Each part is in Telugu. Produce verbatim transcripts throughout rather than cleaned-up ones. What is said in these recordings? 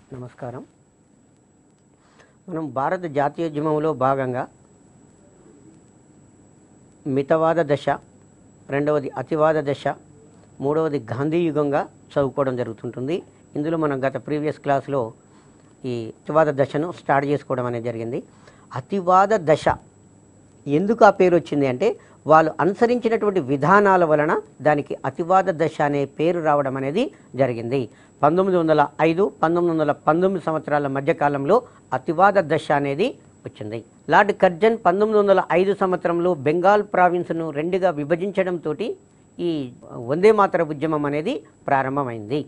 నమస్కారం. మనం భారత జాతీయోద్యమంలో భాగంగా మితవాద దశ, రెండవది అతివాద దశ, మూడవది గాంధీ యుగంగా చదువుకోవడం జరుగుతుంటుంది. ఇందులో మనం గత ప్రీవియస్ క్లాస్లో ఈ అతివాద దశను స్టార్ట్ చేసుకోవడం అనేది జరిగింది. అతివాద దశ ఎందుకు ఆ పేరు వచ్చింది అంటే వాళ్ళు అనుసరించినటువంటి విధానాల వలన దానికి అతివాద దశ అనే పేరు రావడం అనేది జరిగింది. పంతొమ్మిది వందల ఐదు పంతొమ్మిది వందల పంతొమ్మిది సంవత్సరాల మధ్యకాలంలో అతివాద దశ అనేది వచ్చింది. లార్డ్ కర్జన్ పంతొమ్మిది వందల ఐదు సంవత్సరంలో బెంగాల్ ప్రావిన్స్ను రెండుగా విభజించడంతో ఈ వందే మాతర ఉద్యమం అనేది ప్రారంభమైంది.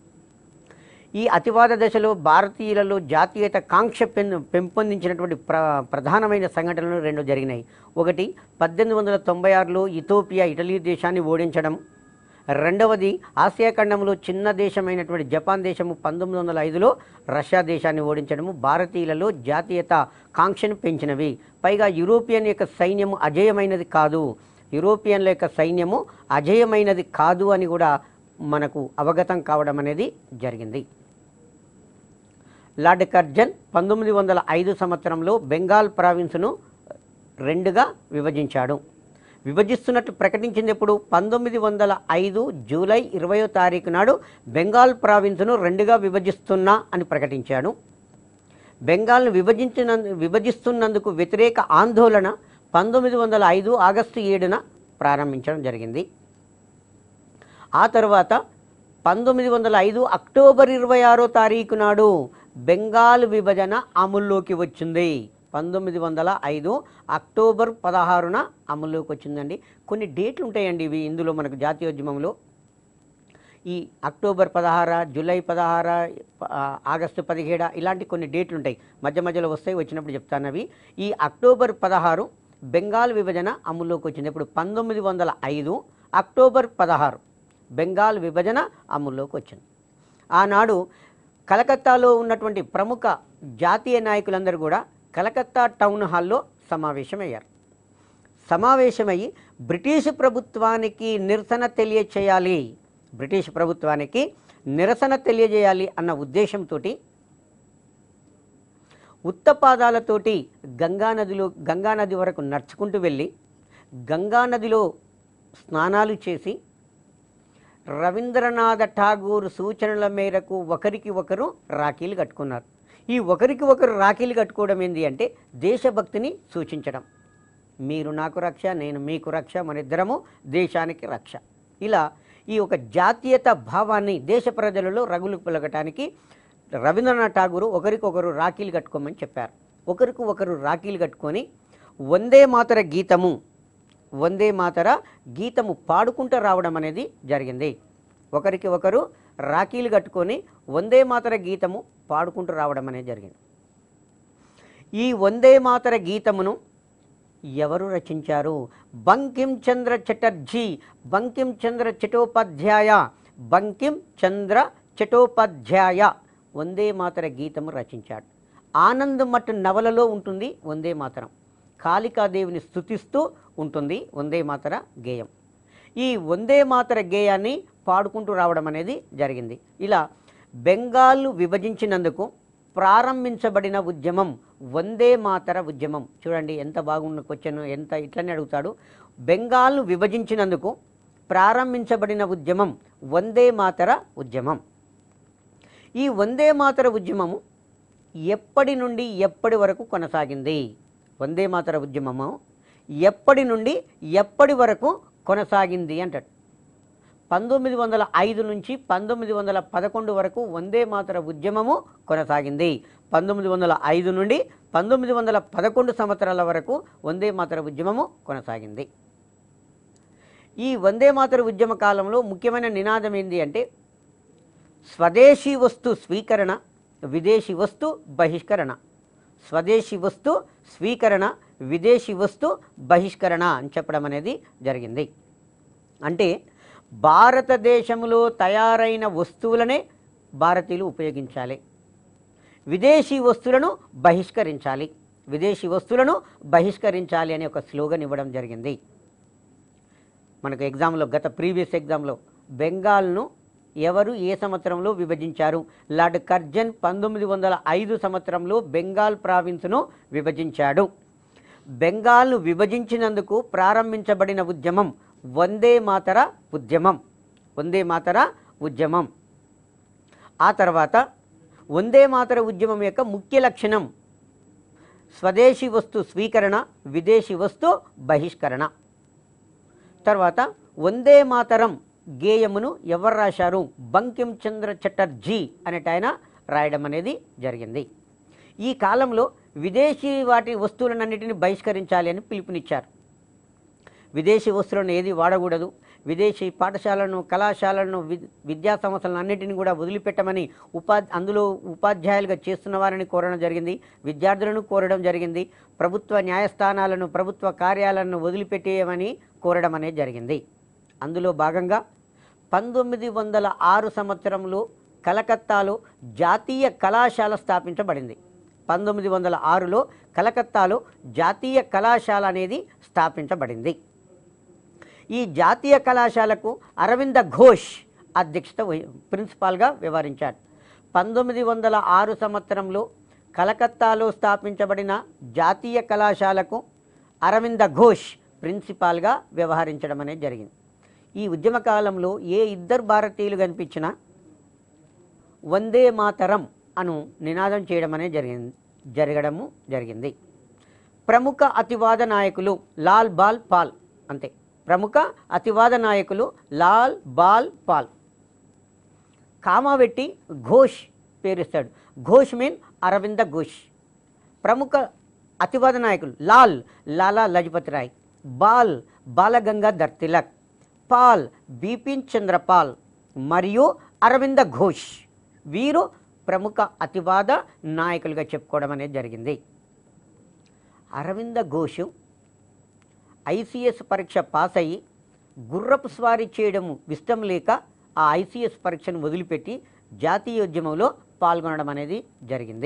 ఈ అతివాద దశలో భారతీయులలో జాతీయత కాంక్ష పెన్ పెంపొందించినటువంటి ప్ర ప్రధానమైన సంఘటనలు రెండు జరిగినాయి. ఒకటి పద్దెనిమిది వందల తొంభై ఆరులో ఇథోపియా ఇటలీ దేశాన్ని ఓడించడం. రెండవది ఆసియా ఖండంలో చిన్న దేశమైనటువంటి జపాన్ దేశము పంతొమ్మిది వందల ఐదులో రష్యా దేశాన్ని ఓడించడము భారతీయులలో జాతీయత కాంక్షను పెంచినవి. పైగా యూరోపియన్ యొక్క సైన్యము అజేయమైనది కాదు, యూరోపియన్ల యొక్క సైన్యము అజేయమైనది కాదు అని కూడా మనకు అవగతం కావడం అనేది జరిగింది. లార్డ్ కర్జన్ పంతొమ్మిది వందల ఐదు సంవత్సరంలో బెంగాల్ ప్రావిన్స్ను రెండుగా విభజించాడు. విభజిస్తున్నట్టు ప్రకటించింది ఎప్పుడు? పంతొమ్మిది వందల ఐదు జూలై ఇరవయో తారీఖు నాడు బెంగాల్ ప్రావిన్స్ను రెండుగా విభజిస్తున్నా అని ప్రకటించాడు. బెంగాల్ను విభజించిన విభజిస్తున్నందుకు వ్యతిరేక ఆందోళన పంతొమ్మిది వందల ఐదు ఆగస్టు ఏడున ప్రారంభించడం జరిగింది. ఆ తర్వాత పంతొమ్మిది వందల ఐదు అక్టోబర్ ఇరవై ఆరో తారీఖు నాడు బెంగాల్ విభజన అమల్లోకి వచ్చింది. పంతొమ్మిది వందల ఐదు అక్టోబర్ పదహారున అమల్లోకి వచ్చిందండి. కొన్ని డేట్లు ఉంటాయండి ఇవి ఇందులో మనకు జాతీయోద్యమంలో. ఈ అక్టోబర్ పదహారు, జూలై పదహారు, ఆగస్టు పదిహేడు ఇలాంటి కొన్ని డేట్లు ఉంటాయి, మధ్య మధ్యలో వస్తాయి, వచ్చినప్పుడు చెప్తాను అవి. ఈ అక్టోబర్ పదహారు బెంగాల్ విభజన అమల్లోకి వచ్చింది. ఇప్పుడు పంతొమ్మిది వందల ఐదు అక్టోబర్ పదహారు బెంగాల్ విభజన అమల్లోకి వచ్చింది. ఆనాడు కలకత్తాలో ఉన్నటువంటి ప్రముఖ జాతీయ నాయకులందరూ కూడా కలకత్తా టౌన్ హాల్లో సమావేశమయ్యారు. సమావేశమయ్యి బ్రిటిష్ ప్రభుత్వానికి నిరసన తెలియచేయాలి బ్రిటిష్ ప్రభుత్వానికి నిరసన తెలియజేయాలి అన్న ఉద్దేశంతో ఉత్తపాదాలతోటి గంగానదిలో గంగానది వరకు నడుచుకుంటూ వెళ్ళి గంగానదిలో స్నానాలు చేసి రవీంద్రనాథ ఠాగూర్ సూచనల మేరకు ఒకరికి ఒకరు రాఖీలు కట్టుకున్నారు. ఈ ఒకరికి ఒకరు రాఖీలు కట్టుకోవడం ఏంటి అంటే దేశభక్తిని సూచించడం. మీరు నాకు రక్ష, నేను మీకు రక్ష, మన ఇద్దరము దేశానికి రక్ష. ఇలా ఈ ఒక జాతీయత భావాన్ని దేశ ప్రజలలో రగులు పొలగటానికి రవీంద్రనాథ్ ఠాగూర్ ఒకరికొకరు రాఖీలు కట్టుకోమని చెప్పారు. ఒకరికి ఒకరు రాఖీలు కట్టుకొని వందే మాతర గీతము వందే మాతర గీతము పాడుకుంటూ రావడం అనేది జరిగింది. ఒకరికి ఒకరు రాఖీలు కట్టుకొని వందే మాతర గీతము పాడుకుంటూ రావడం అనేది జరిగింది. ఈ వందే మాతర గీతమును ఎవరు రచించారు? బంకిం చంద్ర చటర్జీ బంకిం చంద్ర చటోపాధ్యాయ బంకిం చంద్ర చటోపాధ్యాయ వందే మాతర గీతము రచించాడు. ఆనంద్ మఠ్ నవలలో ఉంటుంది వందే మాతరం. కాళికాదేవిని స్తుతిస్తూ ఉంటుంది వందే మాతర గేయం. ఈ వందే మాతర గేయాన్ని పాడుకుంటూ రావడం అనేది జరిగింది. ఇలా బెంగాల్ విభజించినందుకు ప్రారంభించబడిన ఉద్యమం వందే మాతర ఉద్యమం. చూడండి ఎంత బాగున్న క్వశ్చన్, ఎంత ఇట్లనే అడుగుతాడు. బెంగాల్ విభజించినందుకు ప్రారంభించబడిన ఉద్యమం వందే మాతర ఉద్యమం. ఈ వందే మాతర ఉద్యమము ఎప్పటి నుండి ఎప్పటి వరకు కొనసాగింది? వందే మాతర ఉద్యమము ఎప్పటి నుండి ఎప్పటి వరకు కొనసాగింది అంటాడు. పంతొమ్మిది వందల ఐదు నుంచి పంతొమ్మిది వందల పదకొండు వరకు వందే మాతర ఉద్యమము కొనసాగింది. పంతొమ్మిది వందల ఐదు నుండి పంతొమ్మిది వందల పదకొండు సంవత్సరాల వరకు వందే మాతర ఉద్యమము కొనసాగింది. ఈ వందే మాతర ఉద్యమ కాలంలో ముఖ్యమైన నినాదం ఏంటి అంటే స్వదేశీ వస్తు స్వీకరణ, విదేశీ వస్తు బహిష్కరణ. స్వదేశీ వస్తు స్వీకరణ, విదేశీ వస్తు బహిష్కరణ అని చెప్పడం అనేది జరిగింది. అంటే భారతదేశంలో తయారైన వస్తువులనే భారతీయులు ఉపయోగించాలి, విదేశీ వస్తువులను బహిష్కరించాలి విదేశీ వస్తువులను బహిష్కరించాలి అనే ఒక స్లోగన్ ఇవ్వడం జరిగింది. మనకు ఎగ్జామ్లో గత ప్రీవియస్ ఎగ్జామ్లో బెంగాల్ను ఎవరు ఏ సంవత్సరంలో విభజించారు? లార్డ్ కర్జన్ పంతొమ్మిది వందల ఐదు సంవత్సరంలో బెంగాల్ ప్రావిన్స్ను విభజించాడు. బెంగాల్ను విభజించినందుకు ప్రారంభించబడిన ఉద్యమం వందే మాతర ఉద్యమం. వందే మాతర ఉద్యమం. ఆ తర్వాత వందే మాతర ఉద్యమం యొక్క ముఖ్య లక్షణం స్వదేశీ వస్తు స్వీకరణ, విదేశీ వస్తు బహిష్కరణ. తర్వాత వందే మాతరం గేయమును ఎవరు రాశారు? బంకిం చంద్ర చటర్జీ అనేట ఆయన రాయడం అనేది జరిగింది. ఈ కాలంలో విదేశీ వాటి వస్తువులన్నింటినీ బహిష్కరించాలి అని పిలుపునిచ్చారు. విదేశీ వస్తువులను ఏది వాడకూడదు, విదేశీ పాఠశాలను, కళాశాలను, విద్యా సంస్థలను అన్నింటినీ కూడా వదిలిపెట్టమని ఉపా అందులో ఉపాధ్యాయులుగా చేస్తున్న వారిని కోరడం జరిగింది. విద్యార్థులను కోరడం జరిగింది. ప్రభుత్వ న్యాయస్థానాలను, ప్రభుత్వ కార్యాలయాలను వదిలిపెట్టేయమని కోరడం అనేది జరిగింది. అందులో భాగంగా పంతొమ్మిది వందల ఆరు సంవత్సరంలో కలకత్తాలో జాతీయ కళాశాల స్థాపించబడింది. పంతొమ్మిది వందల ఆరులో కలకత్తాలో జాతీయ కళాశాల అనేది స్థాపించబడింది. ఈ జాతీయ కళాశాలకు అరవింద ఘోష్ అధ్యక్షత ప్రిన్సిపాల్గా వ్యవహరించాడు. పంతొమ్మిది వందల ఆరు సంవత్సరంలో కలకత్తాలో స్థాపించబడిన జాతీయ కళాశాలకు అరవింద ఘోష్ ప్రిన్సిపాల్గా వ్యవహరించడం అనేది జరిగింది. ఈ ఉద్యమ కాలంలో ఏ ఇద్దరు భారతీయులు కనిపించినా వందే మాతరం అను నినాదం చేయడం అనేది జరిగింది జరగడము జరిగింది. ప్రముఖ అతివాద నాయకులు లాల్ బాల్ పాల్. అంతే. ప్రముఖ అతివాద నాయకులు లాల్ బాల్ పాల్. కామా పెట్టి ఘోష్ పేరుస్తాడు. ఘోష్ మీన్ అరవింద ఘోష్. ప్రముఖ అతివాద నాయకులు లాల్ లాలా లజపతి రాయ్, బాల్ బాలగంగాధర్ తిలక్, పాల్ బిపిన్ చంద్రపాల్ మరియు అరవింద ఘోష్. వీరు ప్రముఖ అతివాద నాయకులుగా చెప్పుకోవడం అనేది జరిగింది. అరవింద ఘోష్ ఐసిఎస్ పరీక్ష పాస్ అయ్యి గుర్రపు స్వారీ చేయడం ఇష్టం లేక ఆ ఐసిఎస్ పరీక్షను వదిలిపెట్టి జాతీయోద్యమంలో పాల్గొనడం అనేది జరిగింది.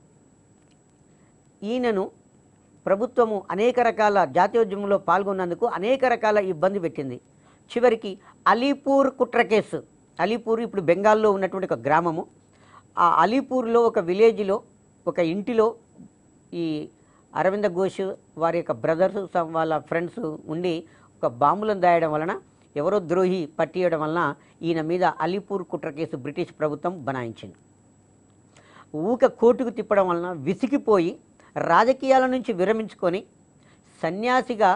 ఈయనను ప్రభుత్వము అనేక రకాల జాతీయోద్యమంలో పాల్గొన్నందుకు అనేక రకాల ఇబ్బంది పెట్టింది. చివరికి అలీపూర్ కుట్ర కేసు, అలీపూర్ ఇప్పుడు బెంగాల్లో ఉన్నటువంటి ఒక గ్రామము, ఆ అలీపూర్లో ఒక విలేజ్లో ఒక ఇంటిలో ఈ అరవింద ఘోష్ వారి యొక్క బ్రదర్స్ వాళ్ళ ఫ్రెండ్స్ ఉండి ఒక బాంబులను దాయడం వలన ఎవరో ద్రోహి పట్టియడం వలన ఈయన మీద అలీపూర్ కుట్ర కేసు బ్రిటిష్ ప్రభుత్వం బనాయించింది. ఊక కోర్టుకు తిప్పడం వలన విసిగిపోయి రాజకీయాల నుంచి విరమించుకొని సన్యాసిగా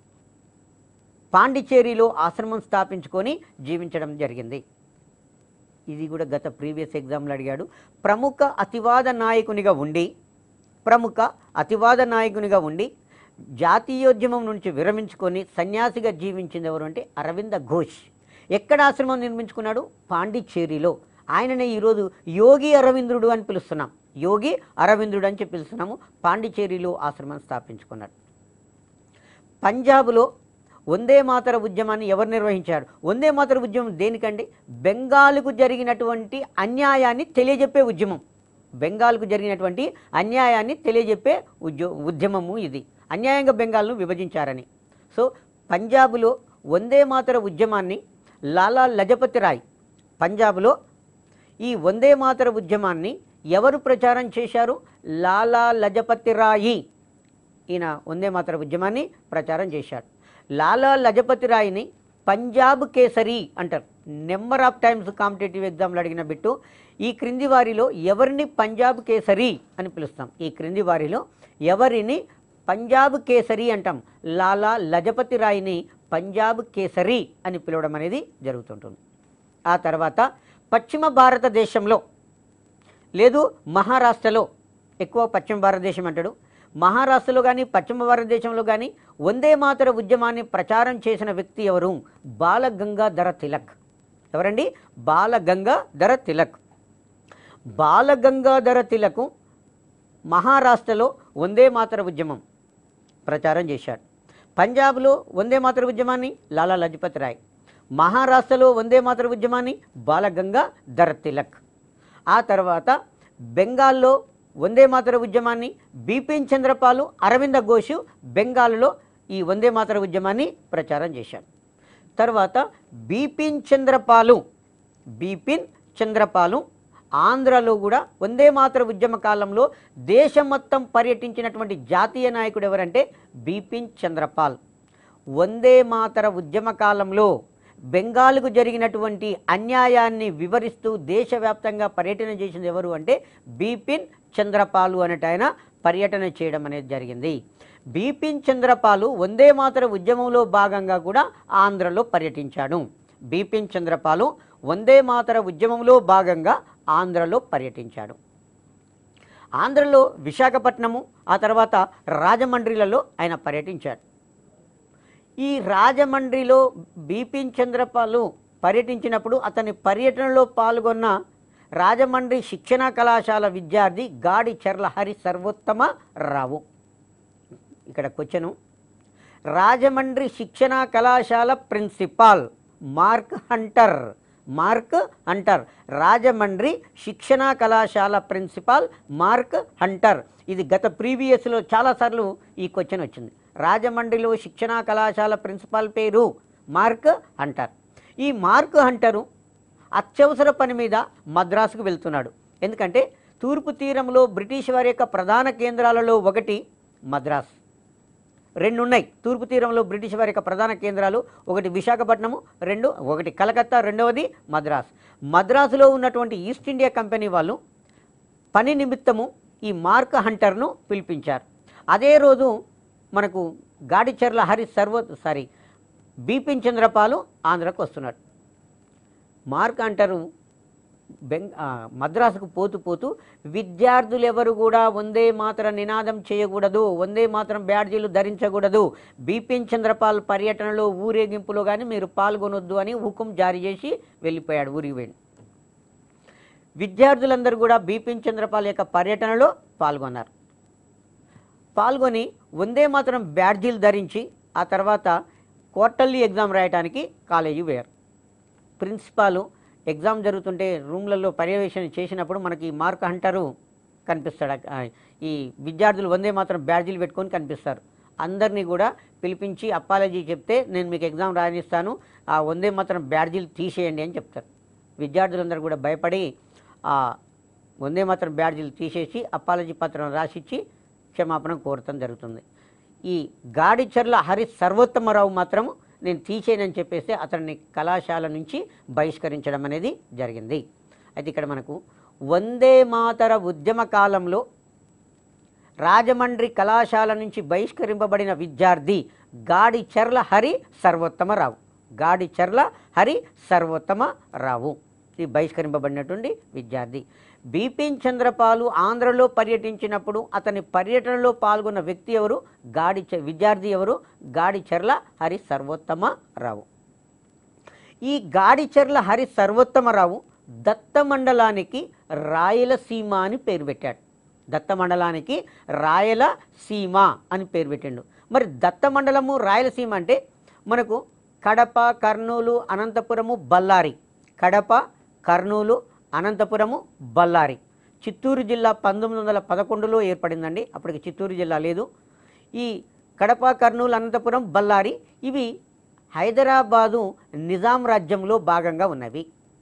పాండిచేరిలో ఆశ్రమం స్థాపించుకొని జీవించడం జరిగింది. ఇది కూడా గత ప్రీవియస్ ఎగ్జామ్లో అడిగాడు. ప్రముఖ అతివాద నాయకునిగా ఉండి ప్రముఖ అతివాద నాయకునిగా ఉండి జాతీయోద్యమం నుంచి విరమించుకొని సన్యాసిగా జీవించింది ఎవరు అంటే అరవింద ఘోష్. ఎక్కడ ఆశ్రమం నిర్మించుకున్నాడు? పాండిచ్చేరిలో. ఆయననే ఈరోజు యోగి అరవిందుడు అని పిలుస్తున్నాం. యోగి అరవిందుడు అని చెప్పి పిలుస్తున్నాము. పాండిచ్చేరిలో ఆశ్రమం స్థాపించుకున్నాడు. పంజాబ్లో వందే మాతర ఉద్యమాన్ని ఎవరు నిర్వహించారు? వందే మాతర ఉద్యమం దేనికండి? బెంగాల్కు జరిగినటువంటి అన్యాయాన్ని తెలియజెప్పే ఉద్యమం. బెంగాల్కు జరిగినటువంటి అన్యాయాన్ని తెలియజెప్పే ఉద్యో ఉద్యమము ఇది. అన్యాయంగా బెంగాల్ను విభజించారని. సో పంజాబ్లో వందే మాతర ఉద్యమాన్ని లాలా లజపతి రాయ్, పంజాబ్లో ఈ వందే మాతర ఉద్యమాన్ని ఎవరు ప్రచారం చేశారు? లాలా లజపతి రాయి. ఈయన వందే మాతర ఉద్యమాన్ని ప్రచారం చేశాడు. లాలా లజపతి రాయ్ని పంజాబ్ కేసరి అంటారు. నెంబర్ ఆఫ్ టైమ్స్ కాంపిటేటివ్ ఎగ్జామ్లు అడిగిన బిట్టు ఈ క్రింది వారిలో ఎవరిని పంజాబ్ కేసరి అని పిలుస్తాం? ఈ క్రింది వారిలో ఎవరిని పంజాబ్ కేసరి అంటాం? లాలా లజపతి రాయ్ని పంజాబ్ కేసరి అని పిలవడం అనేది జరుగుతుంటుంది. ఆ తర్వాత పశ్చిమ భారతదేశంలో లేదు మహారాష్ట్రలో, ఎక్కువ పశ్చిమ భారతదేశం అంటాడు, మహారాష్ట్రలో కానీ పశ్చిమ భారతదేశంలో కానీ వందే మాతర ఉద్యమాన్ని ప్రచారం చేసిన వ్యక్తి ఎవరు? బాలగంగాధర తిలక్. ఎవరండి? బాలగంగాధర తిలక్. బాలగంగాధర తిలక్ మహారాష్ట్రలో వందే మాతర ఉద్యమం ప్రచారం చేశాడు. పంజాబ్లో వందే మాతర ఉద్యమాన్ని లాలా లజపతి రాయ్, మహారాష్ట్రలో వందే మాతర ఉద్యమాన్ని బాలగంగాధర తిలక్. ఆ తర్వాత బెంగాల్లో వందే మాతర ఉద్యమాన్ని బిపిన్ చంద్రపాలు, అరవింద ఘోష్ బెంగాల్లో ఈ వందే మాతర ఉద్యమాన్ని ప్రచారం చేశాడు. తర్వాత బిపిన్ చంద్రపాలు బిపిన్ చంద్రపాలు. ఆంధ్రలో కూడా వందే మాతర ఉద్యమ కాలంలో దేశం మొత్తం పర్యటించినటువంటి జాతీయ నాయకుడు ఎవరంటే బిపిన్ చంద్రపాల్. వందే మాతర ఉద్యమ కాలంలో బెంగాల్కు జరిగినటువంటి అన్యాయాన్ని వివరిస్తూ దేశవ్యాప్తంగా పర్యటన చేసింది ఎవరు అంటే బిపిన్ చంద్రపాలు అనేట ఆయన పర్యటన చేయడం అనేది జరిగింది. బిపిన్ చంద్రపాలు వందే మాతర ఉద్యమంలో భాగంగా కూడా ఆంధ్రలో పర్యటించాడు. బిపిన్ చంద్రపాలు వందే మాతర ఉద్యమంలో భాగంగా ఆంధ్రలో పర్యటించాడు. ఆంధ్రలో విశాఖపట్నము, ఆ తర్వాత రాజమండ్రిలలో ఆయన పర్యటించాడు. ఈ రాజమండ్రిలో బిపిన్ చంద్రపాలు పర్యటించినప్పుడు అతని పర్యటనలో పాల్గొన్న రాజమండ్రి శిక్షణా కళాశాల విద్యార్థి గాడి చెర్ల హరి సర్వోత్తమ రావు. ఇక్కడ క్వశ్చను, రాజమండ్రి శిక్షణా కళాశాల principal Mark Hunter. Mark Hunter Rajahmundry శిక్షణా కళాశాల ప్రిన్సిపాల్ మార్క్ హంటర్. ఇది గత ప్రీవియస్లో చాలాసార్లు ఈ క్వశ్చన్ వచ్చింది. రాజమండ్రిలో శిక్షణా కళాశాల ప్రిన్సిపాల్ పేరు మార్క్ హంటర్. ఈ మార్క్ హంటరు అత్యవసర పని మీద మద్రాసుకు వెళ్తున్నాడు. ఎందుకంటే తూర్పు తీరంలో బ్రిటిష్ వారి యొక్క ప్రధాన కేంద్రాలలో ఒకటి మద్రాస్, రెండు ఉన్నాయి. తూర్పు తీరంలో బ్రిటిష్ వారి యొక్క ప్రధాన కేంద్రాలు ఒకటి విశాఖపట్నము, రెండు ఒకటి కలకత్తా, రెండవది మద్రాస్. మద్రాసులో ఉన్నటువంటి ఈస్ట్ ఇండియా కంపెనీ వాళ్ళు పని నిమిత్తము ఈ మార్క్ హంటర్ను పిలిపించారు. అదే రోజు మనకు గాడిచెర్ల హరి సర్వ సారీ బిపిన్ చంద్రపాలు ఆంధ్రకు వస్తున్నాడు. మార్క్ హంటరు బెంగ్ మద్రాసుకు పోతూ పోతూ విద్యార్థులు ఎవరు కూడా వందే మాతర నినాదం చేయకూడదు, వందే మాతరం బ్యాడ్జీలు ధరించకూడదు, బిపిన్ చంద్రపాల్ పర్యటనలో ఊరేగింపులో కానీ మీరు పాల్గొనొద్దు అని హుకుం జారీ చేసి వెళ్ళిపోయాడు, ఊరికి వెళ్ళి. విద్యార్థులందరూ కూడా బిపిన్ చంద్రపాల్ యొక్క పర్యటనలో పాల్గొన్నారు. పాల్గొని వందే మాతరం బ్యాడ్జీలు ధరించి ఆ తర్వాత క్వార్టర్లీ ఎగ్జామ్ రాయడానికి కాలేజీ పోయారు. ప్రిన్సిపాలు ఎగ్జామ్ జరుగుతుంటే రూమ్లలో పర్యవేక్షణ చేసినప్పుడు మనకి మార్క్ హంటరు కనిపిస్తాడు. ఈ విద్యార్థులు వందే మాత్రం బ్యాడ్జీలు పెట్టుకొని కనిపిస్తారు. అందరినీ కూడా పిలిపించి అపాలజీ చెప్తే నేను మీకు ఎగ్జామ్ రానిస్తాను, ఆ వందే మాత్రం బ్యాడ్జీలు తీసేయండి అని చెప్తారు. విద్యార్థులందరూ కూడా భయపడి ఆ వందే మాత్రం బ్యాడ్జీలు తీసేసి అపాలజీ పత్రం రాసిచ్చి క్షమాపణ కోరటం జరుగుతుంది. ఈ గాడిచెర్ల హరి సర్వోత్తమరావు మాత్రం నేను తీసేయనని చెప్పేస్తే అతన్ని కళాశాల నుంచి బహిష్కరించడం అనేది జరిగింది. అయితే ఇక్కడ మనకు వందే మాతర ఉద్యమ కాలంలో రాజమండ్రి కళాశాల నుంచి బహిష్కరింపబడిన విద్యార్థి గాడిచెర్ల హరి సర్వోత్తమరావు. గాడిచెర్ల హరి సర్వోత్తమరావు ఈ బహిష్కరింపబడినటువంటి విద్యార్థి. బిపిన్ చంద్రపాలు ఆంధ్రలో పర్యటించినప్పుడు అతని పర్యటనలో పాల్గొన్న వ్యక్తి ఎవరు? గాడి విద్యార్థి ఎవరు? గాడిచెర్ల హరి సర్వోత్తమరావు. ఈ గాడిచెర్ల హరి సర్వోత్తమరావు దత్త మండలానికి రాయలసీమ అని పేరు పెట్టాడు. దత్త మండలానికి రాయలసీమ అని పేరు పెట్టాడు. మరి దత్త మండలము రాయలసీమ అంటే మనకు కడప, కర్నూలు, అనంతపురము, బళ్ళారి. కడప, కర్నూలు, అనంతపురము, బళ్ళారి. చిత్తూరు జిల్లా పంతొమ్మిది వందల పదకొండులో ఏర్పడిందండి. అప్పటికి చిత్తూరు జిల్లా లేదు. ఈ కడప, కర్నూలు, అనంతపురం, బళ్ళారి ఇవి హైదరాబాదు నిజాం రాజ్యంలో భాగంగా ఉన్నవి.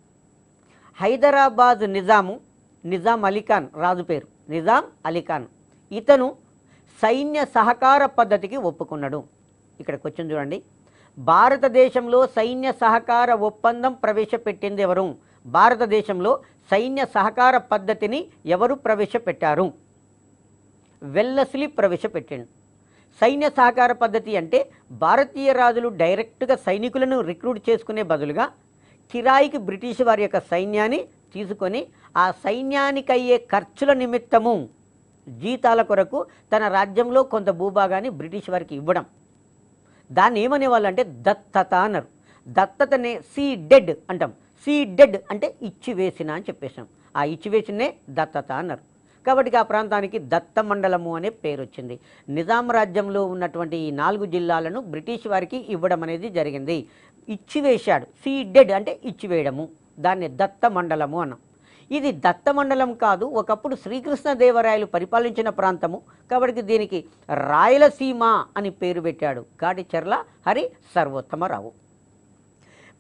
హైదరాబాద్ నిజాము నిజాం అలీఖాన్ రాజు పేరు నిజాం అలీఖాన్. ఇతను సైన్య సహకార పద్ధతికి ఒప్పుకున్నాడు. ఇక్కడికి వచ్చింది చూడండి. భారతదేశంలో సైన్య సహకార ఒప్పందం ప్రవేశపెట్టింది ఎవరు? భారతదేశంలో సైన్య సహకార పద్ధతిని ఎవరు ప్రవేశపెట్టారు? వెల్లస్లీ ప్రవేశపెట్టిండు. సైన్య సహకార పద్ధతి అంటే భారతీయ రాజులు డైరెక్ట్గా సైనికులను రిక్రూట్ చేసుకునే బదులుగా కిరాయికి బ్రిటిష్ వారి యొక్క సైన్యాన్ని తీసుకొని ఆ సైన్యానికి అయ్యే ఖర్చుల నిమిత్తము జీతాల కొరకు తన రాజ్యంలో కొంత భూభాగాన్ని బ్రిటిష్ వారికి ఇవ్వడం. దాన్ని ఏమనేవాళ్ళంటే దత్తత అన్నారు. దత్తతనే సీ డెడ్ అంటాం. సీ డెడ్ అంటే ఇచ్చివేసిన అని చెప్పేసాం. ఆ ఇచ్చివేసినే దత్తత అన్నారు. కాబట్టి ఆ ప్రాంతానికి దత్త మండలము అనే పేరు వచ్చింది. నిజాం రాజ్యంలో ఉన్నటువంటి ఈ నాలుగు జిల్లాలను బ్రిటిష్ వారికి ఇవ్వడం అనేది జరిగింది. ఇచ్చివేశాడు. సీ డెడ్ అంటే ఇచ్చివేయడము. దాన్ని దత్త మండలము అన్నాం. ఇది దత్త మండలం కాదు, ఒకప్పుడు శ్రీకృష్ణదేవరాయలు పరిపాలించిన ప్రాంతము. కాబట్టి దీనికి రాయలసీమ అని పేరు పెట్టాడు గాడిచెర్ల హరి సర్వోత్తమరావు.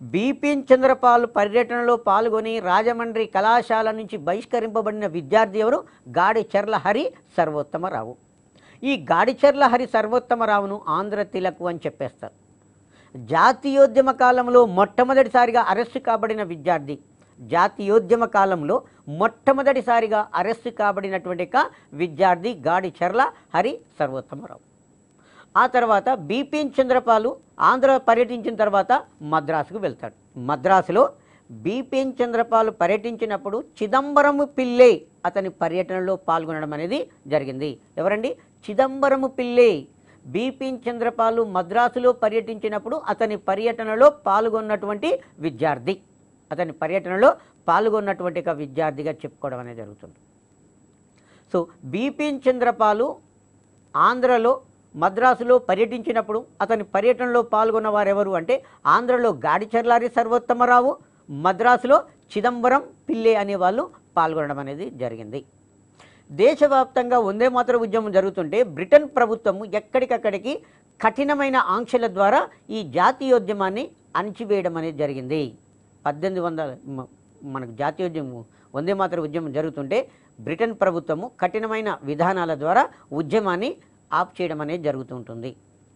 బిపిన్ చంద్రపాల్ పర్యటనలో పాల్గొని రాజమండ్రి కళాశాల నుంచి బహిష్కరింపబడిన విద్యార్థి ఎవరు? గాడిచెర్ల హరి సర్వోత్తమరావు. ఈ గాడిచెర్ల హరి సర్వోత్తమరావును ఆంధ్ర తిలక్ అని చెప్పేస్తారు. జాతీయోద్యమ కాలంలో మొట్టమొదటిసారిగా అరెస్టు కాబడిన విద్యార్థి, జాతీయోద్యమ కాలంలో మొట్టమొదటిసారిగా అరెస్టు కాబడినటువంటి విద్యార్థి గాడిచెర్ల హరి సర్వోత్తమరావు. ఆ తర్వాత బిపిన్ చంద్రపాలు ఆంధ్ర పర్యటించిన తర్వాత మద్రాసుకు వెళ్తాడు. మద్రాసులో బిపిన్ చంద్రపాలు పర్యటించినప్పుడు చిదంబరము పిల్లే అతని పర్యటనలో పాల్గొనడం అనేది జరిగింది. ఎవరండి? చిదంబరము పిల్లే. బిపిన్ చంద్రపాలు మద్రాసులో పర్యటించినప్పుడు అతని పర్యటనలో పాల్గొన్నటువంటి విద్యార్థి, అతని పర్యటనలో పాల్గొన్నటువంటి ఒక విద్యార్థిగా చెప్పుకోవడం అనేది జరుగుతుంది. సో బిపిన్ చంద్రపాలు ఆంధ్రలో మద్రాసులో పర్యటించినప్పుడు అతని పర్యటనలో పాల్గొన్న వారెవరు అంటే ఆంధ్రలో గాడిచెర్ల హరి సర్వోత్తమరావు, మద్రాసులో చిదంబరం పిల్లే అనే వాళ్ళు పాల్గొనడం అనేది జరిగింది. దేశవ్యాప్తంగా వందే మాతర ఉద్యమం జరుగుతుంటే బ్రిటన్ ప్రభుత్వము ఎక్కడికక్కడికి కఠినమైన ఆంక్షల ద్వారా ఈ జాతీయోద్యమాన్ని అణిచివేయడం అనేది జరిగింది. పద్దెనిమిది వందల మనకు జాతీయోద్యమం వందే మాతర ఉద్యమం జరుగుతుంటే బ్రిటన్ ప్రభుత్వము కఠినమైన విధానాల ద్వారా ఉద్యమాన్ని ఆప్ చేయడం అనేది జరుగుతుంటుంది.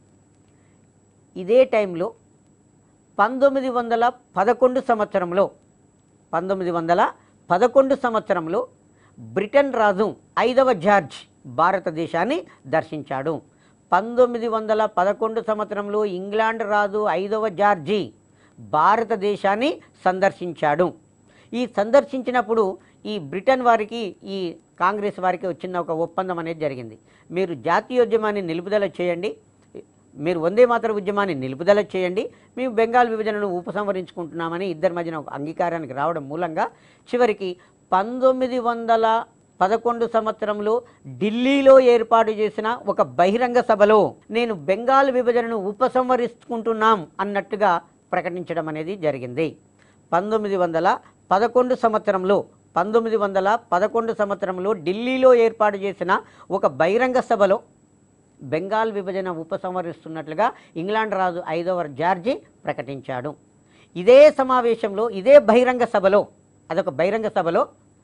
ఇదే టైంలో పంతొమ్మిది వందల పదకొండు సంవత్సరంలో పంతొమ్మిది వందల పదకొండు సంవత్సరంలో బ్రిటన్ రాజు ఐదవ జార్జ్ భారతదేశాన్ని దర్శించాడు. పంతొమ్మిది వందల పదకొండు సంవత్సరంలో ఇంగ్లాండ్ రాజు ఐదవ జార్జి భారతదేశాన్ని సందర్శించాడు. ఈ సందర్శించినప్పుడు ఈ బ్రిటన్ వారికి ఈ కాంగ్రెస్ వారికి వచ్చిన ఒక ఒప్పందం అనేది జరిగింది. మీరు జాతీయోద్యమాన్ని నిలుపుదల చేయండి, మీరు వందే మాతర ఉద్యమాన్ని నిలుపుదల చేయండి, మేము బెంగాల్ విభజనను ఉపసంహరించుకుంటున్నామని ఇద్దరి మధ్యన ఒక అంగీకారానికి రావడం మూలంగా చివరికి పంతొమ్మిది వందల పదకొండు సంవత్సరంలో ఢిల్లీలో ఏర్పాటు చేసిన ఒక బహిరంగ సభలో నేను బెంగాల్ విభజనను ఉపసంహరించుకుంటున్నాం అన్నట్టుగా ప్రకటించడం అనేది జరిగింది. పంతొమ్మిది వందల పదకొండు సంవత్సరంలో పంతొమ్మిది వందల పదకొండు సంవత్సరంలో ఢిల్లీలో ఏర్పాటు చేసిన ఒక బహిరంగ సభలో బెంగాల్ విభజన ఉపసంహరిస్తున్నట్లుగా ఇంగ్లాండ్ రాజు ఐదవ జార్జి ప్రకటించాడు. ఇదే సమావేశంలో ఇదే బహిరంగ సభలో అదొక బహిరంగ సభలో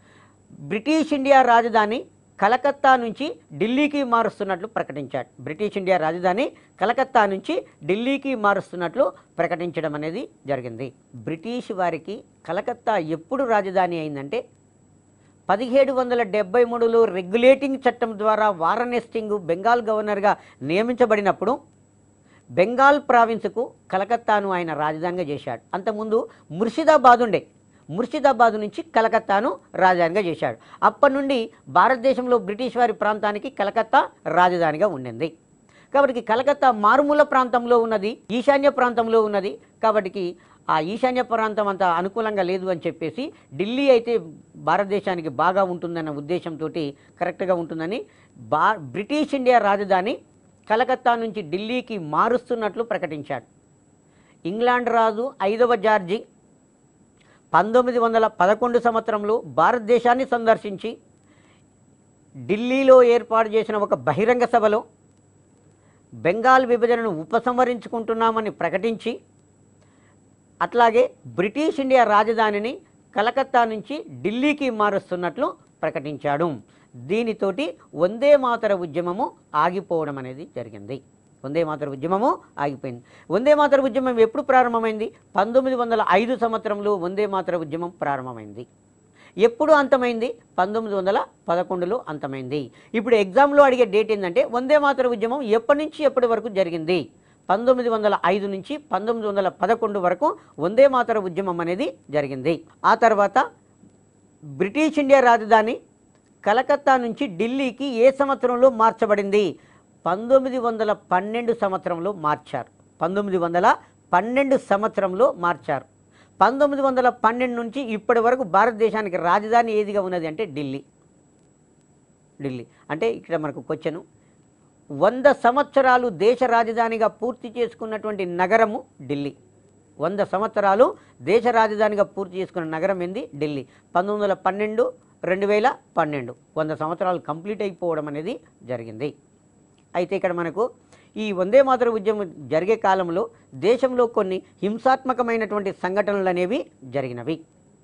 బ్రిటిష్ ఇండియా రాజధాని కలకత్తా నుంచి ఢిల్లీకి మారుస్తున్నట్లు ప్రకటించాడు. బ్రిటిష్ ఇండియా రాజధాని కలకత్తా నుంచి ఢిల్లీకి మారుస్తున్నట్లు ప్రకటించడం అనేది జరిగింది. బ్రిటిష్ వారికి కలకత్తా ఎప్పుడు రాజధాని అయిందంటే పదిహేడు వందల డెబ్బై మూడులో రెగ్యులేటింగ్ చట్టం ద్వారా వారన్ హేస్టింగ్ బెంగాల్ గవర్నర్గా నియమించబడినప్పుడు బెంగాల్ ప్రావిన్స్కు కలకత్తాను ఆయన రాజధానిగా చేశాడు. అంతకుముందు ముర్షిదాబాద్ ఉండే, ముర్షిదాబాద్ నుంచి కలకత్తాను రాజధానిగా చేశాడు. అప్పటి నుండి భారతదేశంలో బ్రిటిష్ వారి ప్రాంతానికి కలకత్తా రాజధానిగా ఉండింది. కాబట్టి కలకత్తా మారుమూల ప్రాంతంలో ఉన్నది, ఈశాన్య ప్రాంతంలో ఉన్నది. కాబట్టి ఆ ఈశాన్య ప్రాంతం అంత అనుకూలంగా లేదు అని చెప్పేసి ఢిల్లీ అయితే భారతదేశానికి బాగా ఉంటుందన్న ఉద్దేశంతో కరెక్ట్గా ఉంటుందని బా బ్రిటిష్ ఇండియా రాజధాని కలకత్తా నుంచి ఢిల్లీకి మారుస్తున్నట్లు ప్రకటించాడు. ఇంగ్లాండ్ రాజు ఐదవ జార్జి పంతొమ్మిది వందల పదకొండు సంవత్సరంలో భారతదేశాన్ని సందర్శించి ఢిల్లీలో ఏర్పాటు చేసిన ఒక బహిరంగ సభలో బెంగాల్ విభజనను ఉపసంహరించుకుంటున్నామని ప్రకటించి అట్లాగే బ్రిటిష్ ఇండియా రాజధానిని కలకత్తా నుంచి ఢిల్లీకి మారుస్తున్నట్లు ప్రకటించాడు. దీనితోటి వందే మాతర ఉద్యమము ఆగిపోవడం అనేది జరిగింది. వందే మాతర ఉద్యమము ఆగిపోయింది. వందే మాతర ఉద్యమం ఎప్పుడు ప్రారంభమైంది? పంతొమ్మిది వందల ఐదు సంవత్సరంలో వందే మాతర ఉద్యమం ప్రారంభమైంది. ఎప్పుడు అంతమైంది? పంతొమ్మిది వందల పదకొండులో అంతమైంది. ఇప్పుడు ఎగ్జామ్లో అడిగే డేట్ ఏంటంటే వందే మాతర ఉద్యమం ఎప్పటి నుంచి ఎప్పటి వరకు జరిగింది? పంతొమ్మిది వందల ఐదు నుంచి పంతొమ్మిది వందల పదకొండు వరకు వందే మాతర ఉద్యమం అనేది జరిగింది. ఆ తర్వాత బ్రిటిష్ ఇండియా రాజధాని కలకత్తా నుంచి ఢిల్లీకి ఏ సంవత్సరంలో మార్చబడింది? పంతొమ్మిది వందల పన్నెండు సంవత్సరంలో మార్చారు. పంతొమ్మిది వందల పన్నెండు సంవత్సరంలో మార్చారు. పంతొమ్మిది వందల పన్నెండు నుంచి ఇప్పటి వరకు భారతదేశానికి రాజధాని ఏదిగా ఉన్నది అంటే ఢిల్లీ. ఢిల్లీ అంటే ఇక్కడ మనకు క్వశ్చను, వంద సంవత్సరాలు దేశ రాజధానిగా పూర్తి చేసుకున్నటువంటి నగరము ఢిల్లీ. వంద సంవత్సరాలు దేశ రాజధానిగా పూర్తి చేసుకున్న నగరం ఏంది? ఢిల్లీ. పంతొమ్మిది వందల పన్నెండు రెండు వేల పన్నెండు వంద సంవత్సరాలు కంప్లీట్ అయిపోవడం అనేది జరిగింది. అయితే ఇక్కడ మనకు ఈ వందే మాతర ఉద్యమం జరిగే కాలంలో దేశంలో కొన్ని హింసాత్మకమైనటువంటి సంఘటనలు అనేవి జరిగినవి.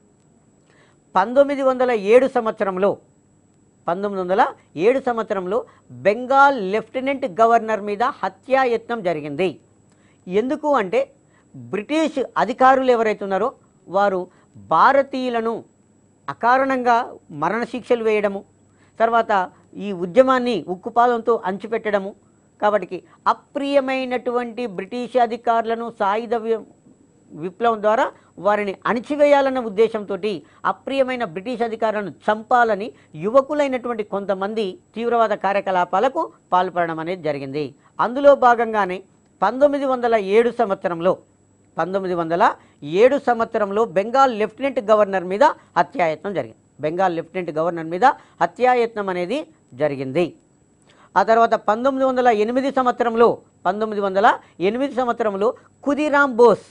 పంతొమ్మిది వందల ఏడు సంవత్సరంలో పంతొమ్మిది వందల ఏడు సంవత్సరంలో బెంగాల్ లెఫ్టినెంట్ గవర్నర్ మీద హత్యాయత్నం జరిగింది. ఎందుకు అంటే బ్రిటిష్ అధికారులు ఎవరైతే ఉన్నారో వారు భారతీయులను అకారణంగా మరణశిక్షలు వేయడము, తర్వాత ఈ ఉద్యమాన్ని ఉక్కుపాదంతో అంచిపెట్టడము, కాబట్టి అప్రియమైనటువంటి బ్రిటిష్ అధికారులను సాయుధ విప్లవం ద్వారా వారిని అణిచివేయాలన్న ఉద్దేశంతో అప్రియమైన బ్రిటిష్ అధికారులను చంపాలని యువకులైనటువంటి కొంతమంది తీవ్రవాద కార్యకలాపాలకు పాల్పడడం అనేది జరిగింది. అందులో భాగంగానే పంతొమ్మిది వందల ఏడు సంవత్సరంలో పంతొమ్మిది వందల ఏడు సంవత్సరంలో బెంగాల్ లెఫ్టినెంట్ గవర్నర్ మీద హత్యాయత్నం జరిగింది. బెంగాల్ లెఫ్టినెంట్ గవర్నర్ మీద హత్యాయత్నం అనేది జరిగింది. ఆ తర్వాత పంతొమ్మిది వందల ఎనిమిది సంవత్సరంలో పంతొమ్మిది వందల ఎనిమిది సంవత్సరంలో ఖుదీరామ్ బోస్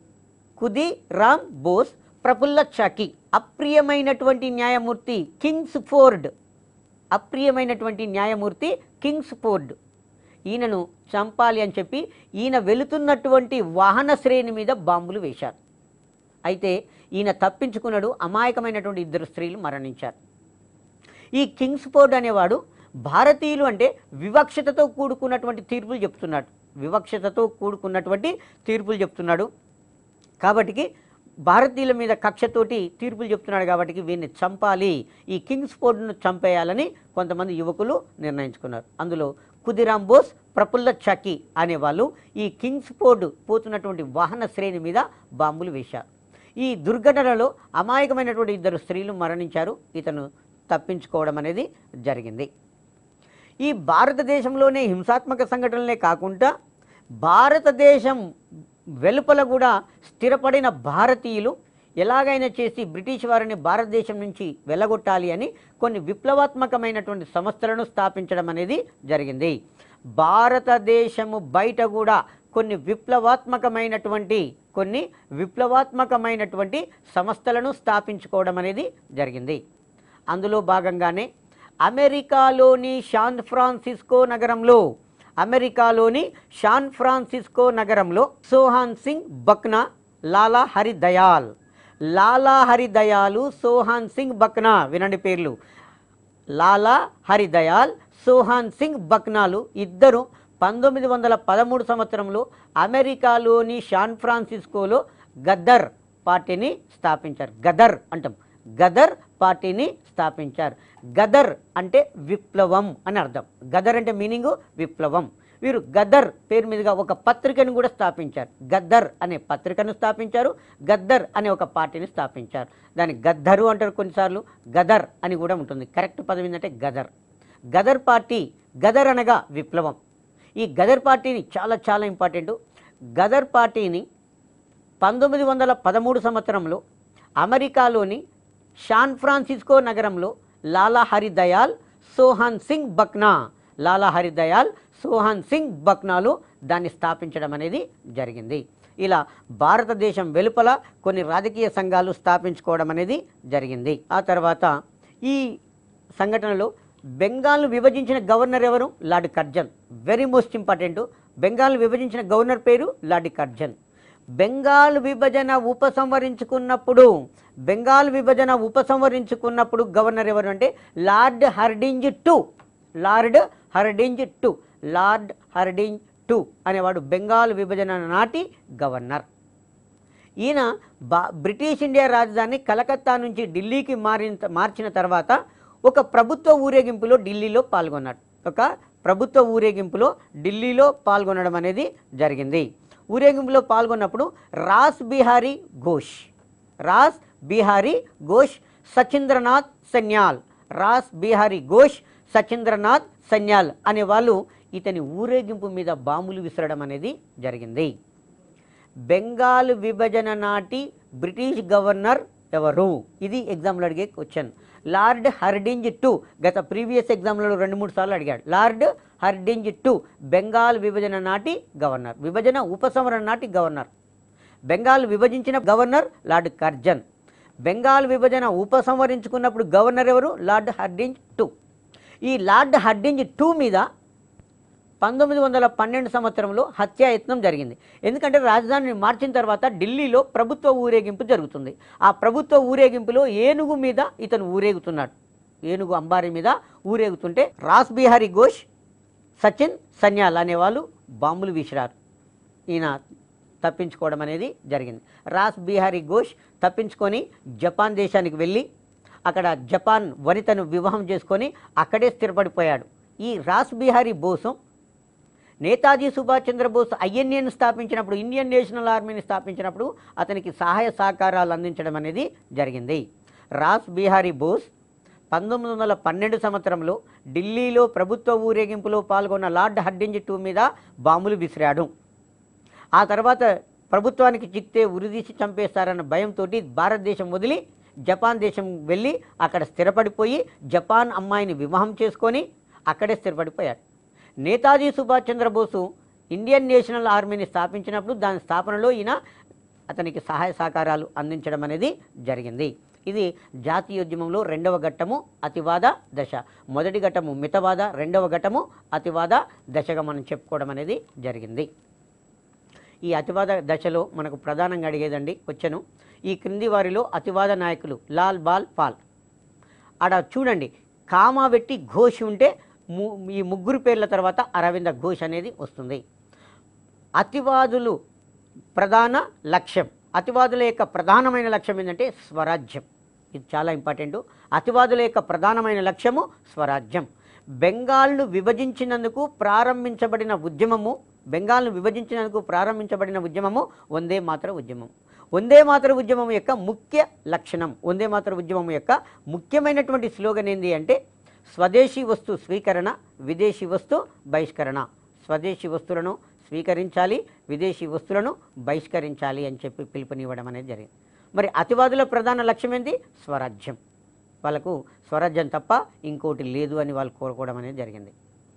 ఖుదీరామ్ బోస్ ప్రఫుల్ల చాకి అప్రియమైనటువంటి న్యాయమూర్తి కింగ్స్ ఫోర్డ్ అప్రియమైనటువంటి న్యాయమూర్తి కింగ్స్ ఫోర్డ్ ఈయనను చంపాలి అని చెప్పి ఈయన వెళుతున్నటువంటి వాహన శ్రేణి మీద బాంబులు వేశారు. అయితే ఈయన తప్పించుకున్నాడు. అమాయకమైనటువంటి ఇద్దరు స్త్రీలు మరణించారు. ఈ కింగ్స్ ఫోర్డ్ అనేవాడు భారతీయులు అంటే వివక్షతతో కూడుకున్నటువంటి తీర్పులు చెప్తున్నాడు వివక్షతతో కూడుకున్నటువంటి తీర్పులు చెప్తున్నాడు కాబట్టి భారతీయుల మీద కక్షతోటి తీర్పులు చెప్తున్నాడు కాబట్టి వీరిని చంపాలి, ఈ కింగ్స్ ఫోర్డ్ను చంపేయాలని కొంతమంది యువకులు నిర్ణయించుకున్నారు. అందులో ఖుదీరామ్ బోస్, ప్రఫుల్ల చాకి అనేవాళ్ళు ఈ కింగ్స్ ఫోర్డ్ పోతున్నటువంటి వాహన శ్రేణి మీద బాంబులు వేశారు. ఈ దుర్ఘటనలో అమాయకమైనటువంటి ఇద్దరు స్త్రీలు మరణించారు. ఇతను తప్పించుకోవడం అనేది జరిగింది. ఈ భారతదేశంలోనే హింసాత్మక సంఘటనలే కాకుండా భారతదేశం వెలుపల కూడా స్థిరపడిన భారతీయులు ఎలాగైనా చేసి బ్రిటిష్ వారిని భారతదేశం నుంచి వెళ్ళగొట్టాలి అని కొన్ని విప్లవాత్మకమైనటువంటి సంస్థలను స్థాపించడం అనేది జరిగింది. భారతదేశము బయట కూడా కొన్ని విప్లవాత్మకమైనటువంటి కొన్ని విప్లవాత్మకమైనటువంటి సంస్థలను స్థాపించుకోవడం అనేది జరిగింది. అందులో భాగంగానే అమెరికాలోని శాన్ ఫ్రాన్సిస్కో నగరంలో అమెరికాలోని శాన్ ఫ్రాన్సిస్కో నగరంలో సోహాన్ సింగ్ బక్నా, లాలా హరిదయాల్ లాలా హరిదయాలు సోహాన్ సింగ్ బక్నా వినండి పేర్లు. లాలా హరిదయాల్, సోహాన్ సింగ్ బక్నాలు ఇద్దరు పంతొమ్మిది వందల పదమూడు సంవత్సరంలో అమెరికాలోని శాన్ ఫ్రాన్సిస్కోలో గదర్ పార్టీని స్థాపించారు. గదర్ అంటాం, గదర్ పార్టీని స్థాపించారు. గదర్ అంటే విప్లవం అని అర్థం. గదర్ అంటే మీనింగు విప్లవం. వీరు గదర్ పేరు మీదుగా ఒక పత్రికను కూడా స్థాపించారు. గద్దర్ అనే పత్రికను స్థాపించారు. గద్దర్ అనే ఒక పార్టీని స్థాపించారు. దాన్ని గద్దరు అంటారు, కొన్నిసార్లు గదర్ అని కూడా ఉంటుంది. కరెక్ట్ పదం ఏంటంటే గదర్. గదర్ పార్టీ, గదర్ అనగా విప్లవం. ఈ గదర్ పార్టీని చాలా చాలా ఇంపార్టెంట్. గదర్ పార్టీని పంతొమ్మిది వందల పదమూడు సంవత్సరంలో అమెరికాలోని శాన్ ఫ్రాన్సిస్కో నగరంలో లాలా హరిదయాల్, సోహాన్ సింగ్ బక్నా లాలా హరిదయాల్, సోహాన్ సింగ్ బక్నాలు దాన్ని స్థాపించడం అనేది జరిగింది. ఇలా భారతదేశం వెలుపల కొన్ని రాజకీయ సంఘాలు స్థాపించుకోవడం అనేది జరిగింది. ఆ తర్వాత ఈ సంఘటనలో బెంగాల్ను విభజించిన గవర్నర్ ఎవరు? Lord Curzon. Very most important. Bengal విభజించిన గవర్నర్ పేరు లార్డ్ కర్జన్. బెంగాల్ విభజన ఉపసంహరించుకున్నప్పుడు బెంగాల్ విభజన ఉపసంహరించుకున్నప్పుడు గవర్నర్ ఎవరు అంటే Lord Hardinge two Lord Hardinge two Lord Hardinge two అనేవాడు బెంగాల్ విభజన నాటి గవర్నర్. ఈయన బా బ్రిటిష్ ఇండియా రాజధాని కలకత్తా నుంచి ఢిల్లీకి మారిన మార్చిన తర్వాత ఒక ప్రభుత్వ ఊరేగింపులో ఢిల్లీలో పాల్గొన్నాడు. ఒక ప్రభుత్వ ఊరేగింపులో ఢిల్లీలో పాల్గొనడం అనేది జరిగింది. ఊరేగింపులో పాల్గొన్నప్పుడు రాస్ బిహారీ ఘోష్ రాస్ బిహారీ ఘోష్ సచీంద్రనాథ్ సన్యాల్ రాస్ బిహారీ ఘోష్ సచీంద్రనాథ్ సన్యాల్ అనే వాళ్ళు ఇతని ఊరేగింపు మీద బాంబులు విసరడం అనేది జరిగింది. బెంగాల్ విభజన నాటి బ్రిటిష్ గవర్నర్ ఎవరు? ఇది ఎగ్జామ్లో అడిగే క్వశ్చన్. లార్డ్ హర్డింజ్ టూ గత ప్రీవియస్ ఎగ్జామ్లలో రెండు మూడు సార్లు అడిగాడు. లార్డ్ హర్డింజ్ టూ బెంగాల్ విభజన నాటి గవర్నర్, విభజన ఉపసంహరణ నాటి గవర్నర్. బెంగాల్ విభజించిన గవర్నర్ లార్డ్ కర్జన్. బెంగాల్ విభజన ఉపసంహరించుకున్నప్పుడు గవర్నర్ ఎవరు? Lord Hardinge two. ఈ లార్డ్ హర్డింజ్ టూ మీద పంతొమ్మిది వందల పన్నెండు సంవత్సరంలో హత్యాయత్నం జరిగింది. ఎందుకంటే రాజధానిని మార్చిన తర్వాత ఢిల్లీలో ప్రభుత్వ ఊరేగింపు జరుగుతుంది. ఆ ప్రభుత్వ ఊరేగింపులో ఏనుగు మీద ఇతను ఊరేగుతున్నాడు. ఏనుగు అంబారీ మీద ఊరేగుతుంటే రాస్ బిహారీ ఘోష్, సచిన్ సన్యాల్ అనేవాళ్ళు బాంబులు విసిరారు. ఈయన తప్పించుకోవడం అనేది జరిగింది. రాస్ బిహారీ ఘోష్ తప్పించుకొని జపాన్ దేశానికి వెళ్ళి అక్కడ జపాన్ వనితను వివాహం చేసుకొని అక్కడే స్థిరపడిపోయాడు. ఈ రాస్ బిహారీ బోసు నేతాజీ సుభాష్ చంద్రబోస్ ఐఎన్ఏను స్థాపించినప్పుడు, ఇండియన్ నేషనల్ ఆర్మీని స్థాపించినప్పుడు అతనికి సహాయ సహకారాలు అందించడం అనేది జరిగింది. రాస్ బిహారీ బోస్ పంతొమ్మిది వందల పన్నెండు సంవత్సరంలో ఢిల్లీలో ప్రభుత్వ ఊరేగింపులో పాల్గొన్న లార్డ్ హర్డింజ్ టూ మీద బాంబులు విసిరాడు. ఆ తర్వాత ప్రభుత్వానికి చిక్తే ఉరిదీసి చంపేస్తారన్న భయంతో భారతదేశం వదిలి జపాన్ దేశం వెళ్ళి అక్కడ స్థిరపడిపోయి జపాన్ అమ్మాయిని వివాహం చేసుకొని అక్కడే స్థిరపడిపోయాడు. నేతాజీ సుభాష్ చంద్రబోసు ఇండియన్ నేషనల్ ఆర్మీని స్థాపించినప్పుడు దాని స్థాపనలో ఈయన అతనికి సహాయ సహకారాలు అందించడం అనేది జరిగింది. ఇది జాతీయోద్యమంలో రెండవ ఘట్టము అతివాద దశ. మొదటి ఘట్టము మితవాద, రెండవ ఘట్టము అతివాద దశగా మనం చెప్పుకోవడం అనేది జరిగింది. ఈ అతివాద దశలో మనకు ప్రధానంగా అడిగేదండి వచ్చను, ఈ క్రింది వారిలో అతివాద నాయకులు లాల్ బాల్ పాల్. ఆడ చూడండి కామా పెట్టి ఘోష్ ఉంటే ఈ ముగ్గురు పేర్ల తర్వాత అరవింద ఘోష్ అనేది వస్తుంది. అతివాదులు ప్రధాన లక్ష్యం, అతివాదుల యొక్క ప్రధానమైన లక్ష్యం ఏంటంటే స్వరాజ్యం. ఇది చాలా ఇంపార్టెంట్. అతివాదుల యొక్క ప్రధానమైన లక్ష్యము స్వరాజ్యం. బెంగాల్ను విభజించినందుకు ప్రారంభించబడిన ఉద్యమము బెంగాల్ను విభజించినందుకు ప్రారంభించబడిన ఉద్యమము వందే మాతర ఉద్యమం. వందే మాతర ఉద్యమం యొక్క ముఖ్య లక్షణం, వందే మాతర ఉద్యమం యొక్క ముఖ్యమైనటువంటి స్లోగన్ ఏంటి అంటే స్వదేశీ వస్తు స్వీకరణ, విదేశీ వస్తు బహిష్కరణ. స్వదేశీ వస్తువులను స్వీకరించాలి, విదేశీ వస్తువులను బహిష్కరించాలి అని చెప్పి పిలుపునివ్వడం అనేది జరిగింది. మరి అతివాదుల ప్రధాన లక్ష్యం ఏంటి? స్వరాజ్యం. వాళ్ళకు స్వరాజ్యం తప్ప ఇంకోటి లేదు అని వాళ్ళు కోరుకోవడం అనేది జరిగింది.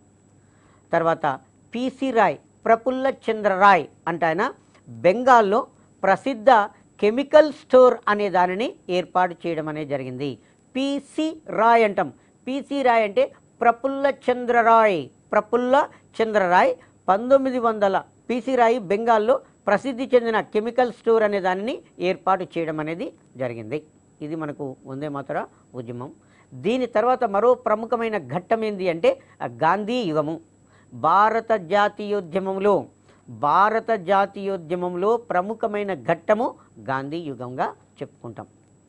తర్వాత పిసి రాయ్, ప్రఫుల్ల చంద్ర రాయ్ అంటే ఆయన బెంగాల్లో ప్రసిద్ధ కెమికల్ స్టోర్ అనే దానిని ఏర్పాటు చేయడం అనేది జరిగింది. పిసి రాయ్ అంటాం. పిసి రాయ్ అంటే ప్రఫుల్ల చంద్ర రాయ్. ప్రఫుల్ల చంద్ర రాయ్ పంతొమ్మిది వందల పిసి రాయ్ బెంగాల్లో ప్రసిద్ధి చెందిన కెమికల్ స్టోర్ అనే దానిని ఏర్పాటు చేయడం అనేది జరిగింది. ఇది మనకు వందే మాతర ఉద్యమం. దీని తర్వాత మరో ప్రముఖమైన ఘట్టం ఏంటి అంటే గాంధీ యుగము. భారత జాతీయోద్యమంలో భారత జాతీయోద్యమంలో ప్రముఖమైన ఘట్టము గాంధీ యుగంగా చెప్పుకుంటాం.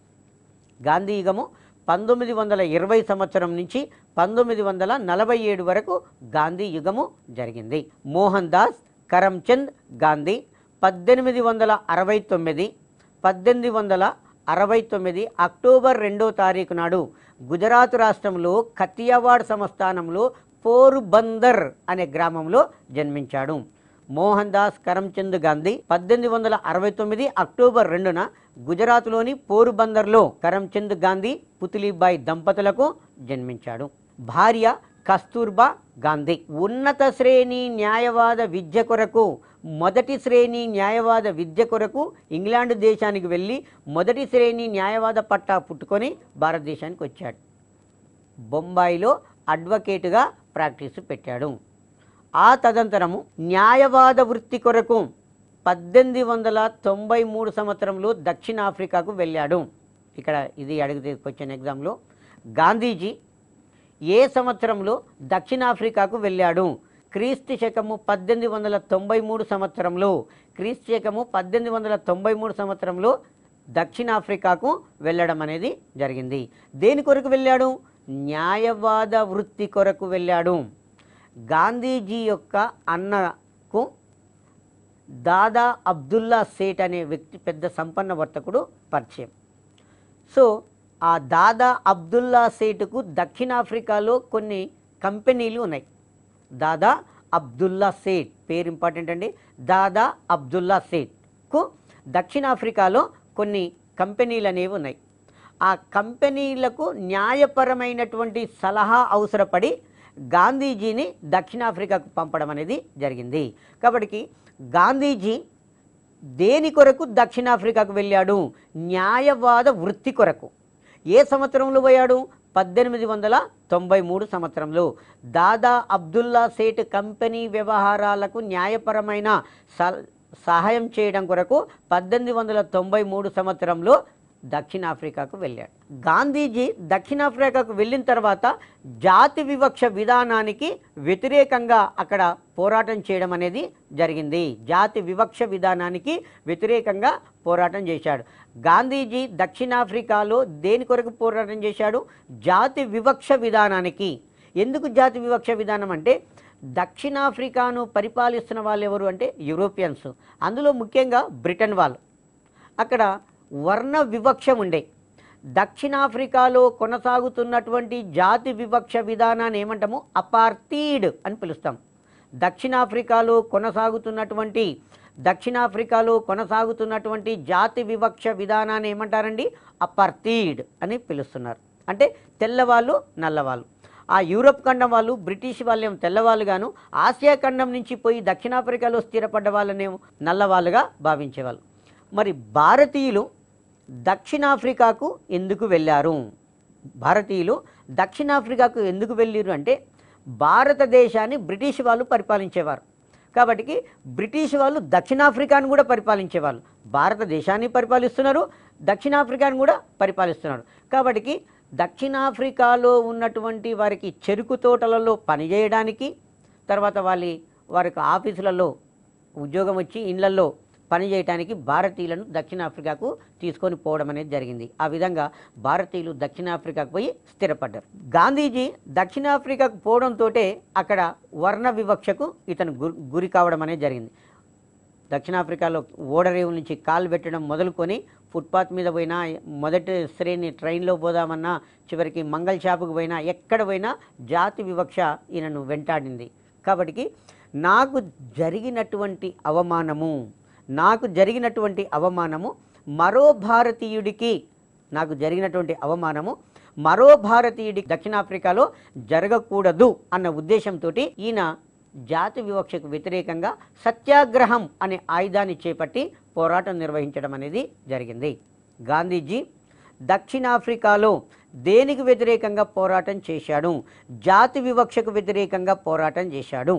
గాంధీ యుగము పంతొమ్మిది వందల ఇరవై సంవత్సరం నుంచి పంతొమ్మిది వందల నలభై ఏడు వరకు గాంధీ యుగము జరిగింది. మోహన్ దాస్ కరమ్చంద్ గాంధీ పద్దెనిమిది వందల అరవై తొమ్మిది పద్దెనిమిది వందల అరవై తొమ్మిది అక్టోబర్ రెండో తారీఖు నాడు గుజరాత్ రాష్ట్రంలో కతియావాడ్ సంస్థానంలో పోరుబందర్ అనే గ్రామంలో జన్మించాడు. మోహన్ దాస్ కరమ్చంద్ గాంధీ పద్దెనిమిది వందల అరవై తొమ్మిది అక్టోబర్ రెండున గుజరాత్లోని పోరుబందర్లో కరమ్చంద్ గాంధీ పుత్లీబాయి దంపతులకు జన్మించాడు. భార్య కస్తూర్బా గాంధీ. ఉన్నత శ్రేణి న్యాయవాద విద్య కొరకు మొదటి శ్రేణి న్యాయవాద విద్య కొరకు ఇంగ్లాండ్ దేశానికి వెళ్ళి మొదటి శ్రేణి న్యాయవాద పట్టా పుట్టుకొని భారతదేశానికి వచ్చాడు. బొంబాయిలో అడ్వకేటుగా ప్రాక్టీసు పెట్టాడు. ఆ తదంతరము న్యాయవాద వృత్తి కొరకు పద్దెనిమిది వందల తొంభై మూడు సంవత్సరంలో దక్షిణాఫ్రికాకు వెళ్ళాడు. ఇక్కడ ఇది అడిగితే క్వశ్చన్ ఎగ్జామ్లో గాంధీజీ ఏ సంవత్సరంలో దక్షిణాఫ్రికాకు వెళ్ళాడు? క్రీస్తు శకము పద్దెనిమిది వందల తొంభై మూడు సంవత్సరంలో క్రీస్తు శకము పద్దెనిమిది వందల తొంభై మూడు సంవత్సరంలో దక్షిణాఫ్రికాకు వెళ్ళడం అనేది జరిగింది. దేని కొరకు వెళ్ళాడు? న్యాయవాద వృత్తి కొరకు వెళ్ళాడు. గాంధీజీ యొక్క అన్నకు దాదా అబ్దుల్లా సేట్ అనే వ్యక్తి పెద్ద సంపన్న వర్తకుడు పరిచయం. సో ఆ దాదా అబ్దుల్లా సేటుకు దక్షిణాఫ్రికాలో కొన్ని కంపెనీలు ఉన్నాయి. దాదా అబ్దుల్లా సేట్ పేరు ఇంపార్టెంట్ అండి. దాదా అబ్దుల్లా సేట్కు దక్షిణాఫ్రికాలో కొన్ని కంపెనీలు అనేవి ఉన్నాయి. ఆ కంపెనీలకు న్యాయపరమైనటువంటి సలహా అవసరపడి గాంధీజీని దక్షిణాఫ్రికాకు పంపడం అనేది జరిగింది. కాబట్టి గాంధీజీ దేని కొరకు దక్షిణాఫ్రికాకు వెళ్ళాడు? న్యాయవాద వృత్తి కొరకు. ఏ సంవత్సరంలో పోయాడు? పద్దెనిమిది వందల తొంభై మూడు సంవత్సరంలో. దాదా అబ్దుల్లా సేట్ కంపెనీ వ్యవహారాలకు న్యాయపరమైన సహాయం చేయడం కొరకు పద్దెనిమిది వందల తొంభై మూడు సంవత్సరంలో దక్షిణాఫ్రికాకు వెళ్ళాడు. గాంధీజీ దక్షిణాఫ్రికాకు వెళ్ళిన తర్వాత జాతి వివక్ష విధానానికి వ్యతిరేకంగా అక్కడ పోరాటం చేయడం అనేది జరిగింది. జాతి వివక్ష విధానానికి వ్యతిరేకంగా పోరాటం చేశాడు. గాంధీజీ దక్షిణాఫ్రికాలో దేని కొరకు పోరాటం చేశాడు? జాతి వివక్ష విధానానికి. ఎందుకు జాతి వివక్ష విధానం అంటే, దక్షిణాఫ్రికాను పరిపాలిస్తున్న వాళ్ళు ఎవరు అంటే యూరోపియన్స్, అందులో ముఖ్యంగా బ్రిటన్ వాళ్ళు. అక్కడ వర్ణ వివక్ష ఉండే. దక్షిణాఫ్రికాలో కొనసాగుతున్నటువంటి జాతి వివక్ష విధానాన్ని ఏమంటాము? అపార్థీడ్ అని పిలుస్తాం. దక్షిణాఫ్రికాలో కొనసాగుతున్నటువంటి దక్షిణాఫ్రికాలో కొనసాగుతున్నటువంటి జాతి వివక్ష విధానాన్ని ఏమంటారండి? అపార్థీడ్ అని పిలుస్తున్నారు. అంటే తెల్లవాళ్ళు నల్లవాళ్ళు. ఆ యూరోప్ ఖండం వాళ్ళు, బ్రిటిష్ వాళ్ళు ఏమో తెల్లవాళ్ళు గాను, ఆసియా ఖండం నుంచి పోయి దక్షిణాఫ్రికాలో స్థిరపడ్డ వాళ్ళనేమో నల్లవాళ్ళుగా భావించేవాళ్ళు. మరి భారతీయులు దక్షిణాఫ్రికాకు ఎందుకు వెళ్ళారు? భారతీయులు దక్షిణాఫ్రికాకు ఎందుకు వెళ్ళారు అంటే, భారతదేశాన్ని బ్రిటిష్ వాళ్ళు పరిపాలించేవారు కాబట్టి బ్రిటిష్ వాళ్ళు దక్షిణాఫ్రికాను కూడా పరిపాలించేవాళ్ళు. భారతదేశాన్ని పరిపాలిస్తున్నారు, దక్షిణాఫ్రికాను కూడా పరిపాలిస్తున్నారు. కాబట్టి దక్షిణాఫ్రికాలో ఉన్నటువంటి వారికి చెరుకు తోటలలో పనిచేయడానికి, తర్వాత వాళ్ళ వారికి ఆఫీసులలో ఉద్యోగం వచ్చి ఇళ్లలో పనిచేయడానికి భారతీయులను దక్షిణాఫ్రికాకు తీసుకొని పోవడం అనేది జరిగింది. ఆ విధంగా భారతీయులు దక్షిణాఫ్రికాకు పోయి స్థిరపడ్డారు. గాంధీజీ దక్షిణాఫ్రికాకు పోవడంతో అక్కడ వర్ణ వివక్షకు ఇతను గురి కావడం అనేది జరిగింది. దక్షిణాఫ్రికాలో ఓడరేవు నుంచి కాలు పెట్టడం మొదలుకొని ఫుట్పాత్ మీద పోయినా, మొదటి శ్రేణి ట్రైన్లో పోదామన్నా, చివరికి మంగళ షాపుకు పోయినా, ఎక్కడ పోయినా జాతి వివక్ష ఈయనను వెంటాడింది. కాబట్టి నాకు జరిగినటువంటి అవమానము నాకు జరిగినటువంటి అవమానము మరో భారతీయుడికి నాకు జరిగినటువంటి అవమానము మరో భారతీయుడికి దక్షిణాఫ్రికాలో జరగకూడదు అన్న ఉద్దేశంతో ఈయన జాతి వివక్షకు వ్యతిరేకంగా సత్యాగ్రహం అనే ఆయుధాన్ని చేపట్టి పోరాటం నిర్వహించడం అనేది జరిగింది. గాంధీజీ దక్షిణాఫ్రికాలో దేనికి వ్యతిరేకంగా పోరాటం చేశాడు? జాతి వివక్షకు వ్యతిరేకంగా పోరాటం చేశాడు.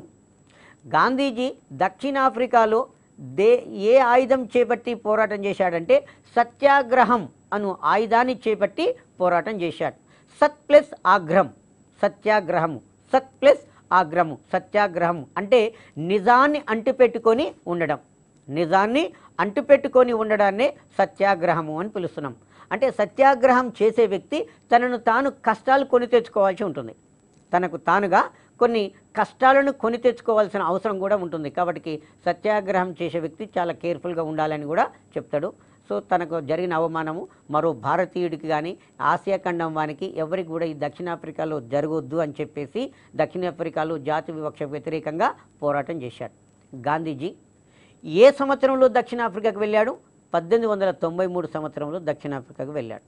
గాంధీజీ దక్షిణాఫ్రికాలో దే ఏ ఆయుధం చేపట్టి పోరాటం చేశాడంటే సత్యాగ్రహం అను ఆయుధాన్ని చేపట్టి పోరాటం చేశాడు. సత్ ప్లస్ ఆగ్రహం, సత్యాగ్రహము. సత్ ప్లస్ ఆగ్రహము, సత్యాగ్రహం అంటే నిజాన్ని అంటిపెట్టుకొని ఉండడం. నిజాన్ని అంటిపెట్టుకొని ఉండడాన్నే సత్యాగ్రహము అని పిలుస్తున్నాం. అంటే సత్యాగ్రహం చేసే వ్యక్తి తనను తాను కష్టాలు కొని తెచ్చుకోవాల్సి ఉంటుంది. తనకు తానుగా కొన్ని కష్టాలను కొని తెచ్చుకోవాల్సిన అవసరం కూడా ఉంటుంది. కాబట్టి సత్యాగ్రహం చేసే వ్యక్తి చాలా కేర్ఫుల్గా ఉండాలని కూడా చెప్తాడు. సో తనకు జరిగిన అవమానము మరో భారతీయుడికి కానీ ఆసియా ఖండం వానికి ఎవరికి కూడా ఈ దక్షిణాఫ్రికాలో జరగొద్దు అని చెప్పేసి దక్షిణాఫ్రికాలో జాతి వివక్షకు వ్యతిరేకంగా పోరాటం చేశాడు. గాంధీజీ ఏ సంవత్సరంలో దక్షిణాఫ్రికాకు వెళ్ళాడు? పద్దెనిమిది వందల తొంభై మూడు సంవత్సరంలో దక్షిణాఫ్రికాకు వెళ్ళాడు.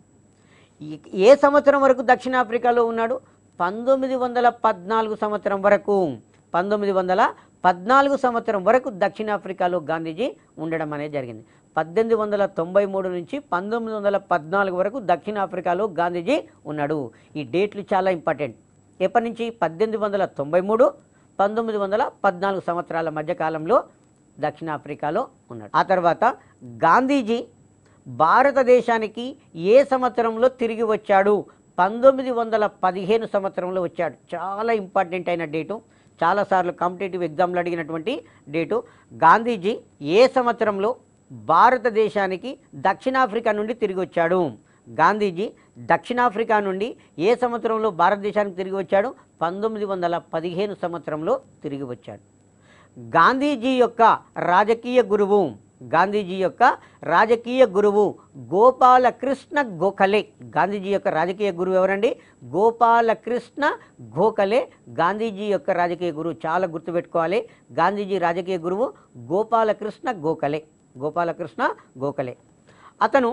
ఏ సంవత్సరం వరకు దక్షిణాఫ్రికాలో ఉన్నాడు? పంతొమ్మిది వందల పద్నాలుగు సంవత్సరం వరకు పంతొమ్మిది వందల పద్నాలుగు సంవత్సరం వరకు దక్షిణాఫ్రికాలో గాంధీజీ ఉండడం అనేది జరిగింది. పద్దెనిమిది వందల తొంభై మూడు నుంచి పంతొమ్మిది వందల పద్నాలుగు వరకు దక్షిణాఫ్రికాలో గాంధీజీ ఉన్నాడు. ఈ డేట్లు చాలా ఇంపార్టెంట్. ఎప్పటి నుంచి? పద్దెనిమిది వందల తొంభై మూడు పంతొమ్మిది వందల పద్నాలుగు సంవత్సరాల మధ్యకాలంలో దక్షిణాఫ్రికాలో ఉన్నాడు. ఆ తర్వాత గాంధీజీ భారతదేశానికి ఏ సంవత్సరంలో తిరిగి వచ్చాడు? పంతొమ్మిది వందల పదిహేను సంవత్సరంలో వచ్చాడు. చాలా ఇంపార్టెంట్ అయిన డేటు, చాలాసార్లు కాంపిటేటివ్ ఎగ్జామ్లు అడిగినటువంటి డేటు. గాంధీజీ ఏ సంవత్సరంలో భారతదేశానికి దక్షిణాఫ్రికా నుండి తిరిగి వచ్చాడు? గాంధీజీ దక్షిణాఫ్రికా నుండి ఏ సంవత్సరంలో భారతదేశానికి తిరిగి వచ్చాడు? పంతొమ్మిది వందల పదిహేను సంవత్సరంలో తిరిగి వచ్చాడు. గాంధీజీ యొక్క రాజకీయ గురువు గాంధీజీ యొక్క రాజకీయ గురువు గోపాలకృష్ణ గోఖలే. గాంధీజీ యొక్క రాజకీయ గురువు ఎవరండి? గోపాలకృష్ణ గోఖలే గాంధీజీ యొక్క రాజకీయ గురువు. చాలా గుర్తుపెట్టుకోవాలి. గాంధీజీ రాజకీయ గురువు గోపాలకృష్ణ గోఖలే. గోపాలకృష్ణ గోఖలే అతను